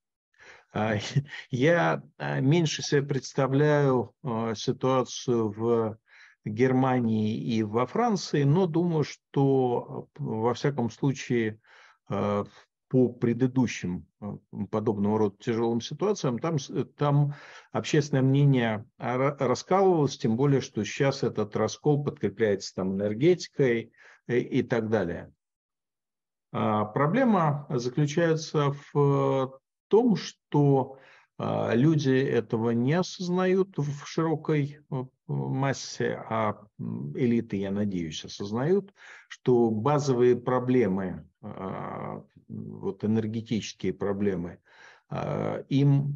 Я меньше себе представляю ситуацию в Германии и во Франции, но думаю, что во всяком случае по предыдущим подобного рода тяжелым ситуациям там, там общественное мнение раскалывалось, тем более, что сейчас этот раскол подкрепляется там энергетикой и, и так далее. А проблема заключается в том, что люди этого не осознают в широкой массе, а элиты, я надеюсь, осознают, что базовые проблемы, вот энергетические проблемы, им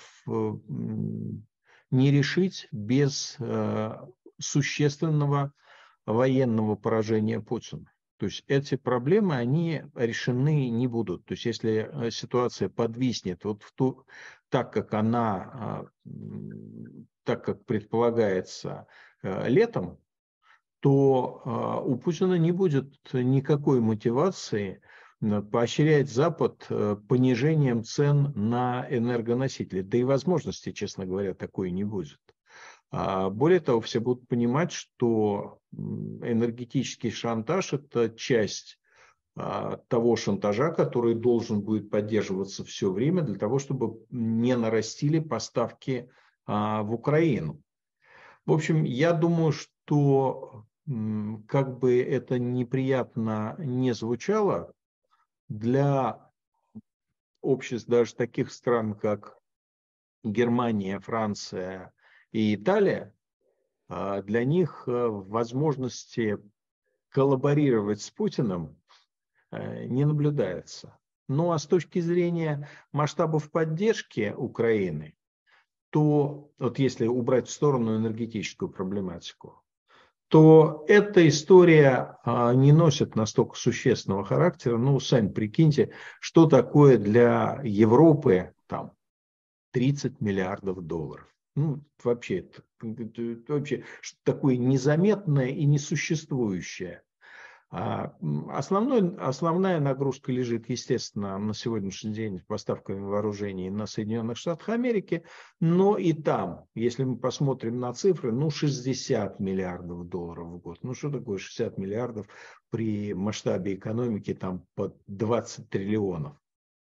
не решить без существенного военного поражения Путина. То есть эти проблемы, они решены не будут. То есть если ситуация подвиснет вот в ту, так, как она, так как предполагается летом, то у Путина не будет никакой мотивации поощрять Запад понижением цен на энергоносители. Да и возможности, честно говоря, такой не будет. Более того, все будут понимать, что энергетический шантаж – это часть того шантажа, который должен будет поддерживаться все время для того, чтобы не нарастили поставки в Украину. В общем, я думаю, что как бы это неприятно не звучало, для обществ даже таких стран, как Германия, Франция и Италия, для них возможности коллаборировать с Путиным не наблюдается. Ну а с точки зрения масштабов поддержки Украины, то вот если убрать в сторону энергетическую проблематику, то эта история не носит настолько существенного характера. Ну, сами прикиньте, что такое для Европы там тридцать миллиардов долларов. Ну, вообще, это, это вообще что-то такое незаметное и несуществующее. Основной, основная нагрузка лежит, естественно, на сегодняшний день поставками вооружений на Соединенных Штатах Америки, но и там, если мы посмотрим на цифры, ну, шестьдесят миллиардов долларов в год. Ну, что такое шестьдесят миллиардов при масштабе экономики там под двадцать триллионов?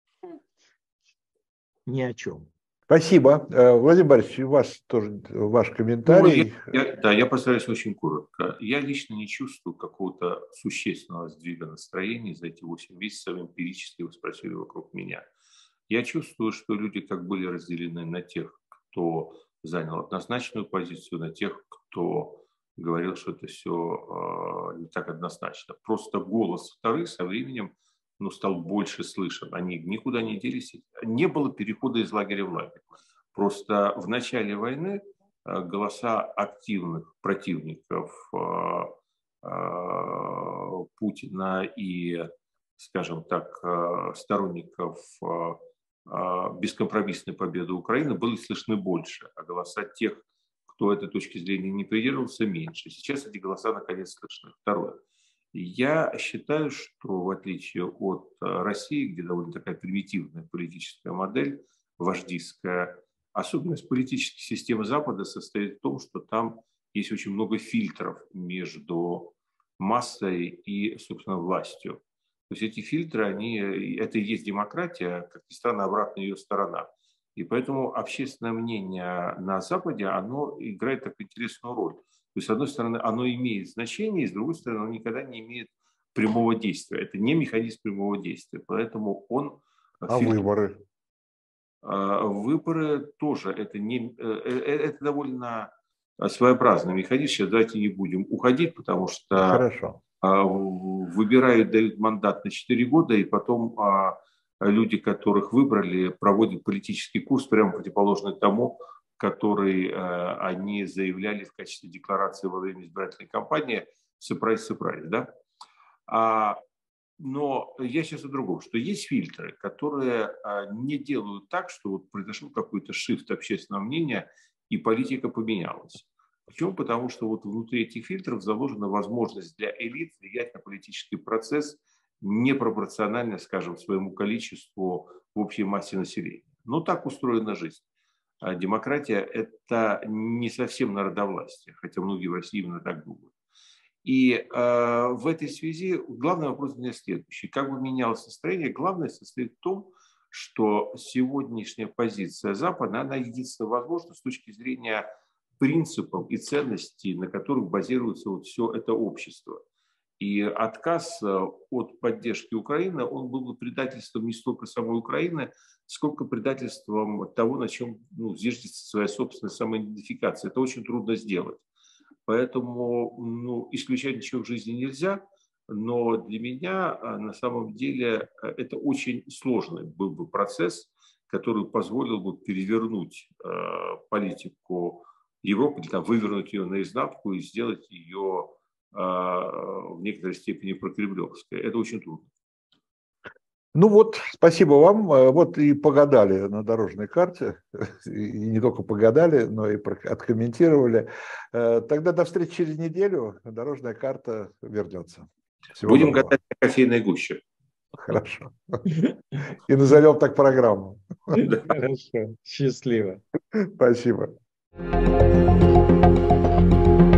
Ни о чем. Спасибо. Владимир Борисович, у вас тоже ваш комментарий. Ну, я, я, да, я постараюсь очень коротко. Я лично не чувствую какого-то существенного сдвига настроений за эти восемь месяцев, эмпирически вы спросили вокруг меня. Я чувствую, что люди как были разделены на тех, кто занял однозначную позицию, на тех, кто говорил, что это все э, не так однозначно. Просто голос вторых со временем ну, стал больше слышен. Они никуда не делись. Не было перехода из лагеря в лагерь. Просто в начале войны голоса активных противников Путина и, скажем так, сторонников бескомпромиссной победы Украины были слышны больше, а голоса тех, кто этой точки зрения не придерживался, меньше. Сейчас эти голоса наконец слышны. Второе. Я считаю, что в отличие от России, где довольно такая примитивная политическая модель, вождистская, особенность политической системы Запада состоит в том, что там есть очень много фильтров между массой и, собственно, властью. То есть эти фильтры, они, это и есть демократия, как ни странно, обратная ее сторона. И поэтому общественное мнение на Западе, оно играет такую интересную роль. То есть, с одной стороны, оно имеет значение, и с другой стороны, оно никогда не имеет прямого действия. Это не механизм прямого действия. Поэтому он... А фильтр... выборы? Выборы тоже. Это, не, это довольно своеобразный механизм. Сейчас давайте не будем уходить, потому что Хорошо. Выбирают, дают мандат на четыре года, и потом люди, которых выбрали, проводят политический курс прямо противоположный тому, который э, они заявляли в качестве декларации во время избирательной кампании. Сюрприз, сюрприз, да? А, но я сейчас о другом, что есть фильтры, которые а, не делают так, что вот произошел какой-то шифт общественного мнения, и политика поменялась. Почему? Потому что вот внутри этих фильтров заложена возможность для элит влиять на политический процесс непропорционально, скажем, своему количеству в общей массе населения. Но так устроена жизнь. А демократия – это не совсем народовластие, хотя многие в России именно так думают. И э, в этой связи главный вопрос для меня следующий. Как бы менялось настроение? Главное состоит в том, что сегодняшняя позиция Запада, она единственно возможна с точки зрения принципов и ценностей, на которых базируется вот все это общество. И отказ от поддержки Украины, он был бы предательством не столько самой Украины, сколько предательством того, на чем ну, зиждется своя собственная самоидентификация. Это очень трудно сделать. Поэтому ну, исключать ничего в жизни нельзя, но для меня на самом деле это очень сложный был бы процесс, который позволил бы перевернуть э, политику Европы, или там, вывернуть ее наизнанку и сделать ее в некоторой степени прокремлевская. Это очень трудно. Ну вот, спасибо вам. Вот и погадали на дорожной карте. И не только погадали, но и откомментировали. Тогда до встречи через неделю. Дорожная карта вернется. Всего Будем доброго. гадать на кофейной гуще. Хорошо. И назовем так программу. Хорошо. Счастливо. Спасибо.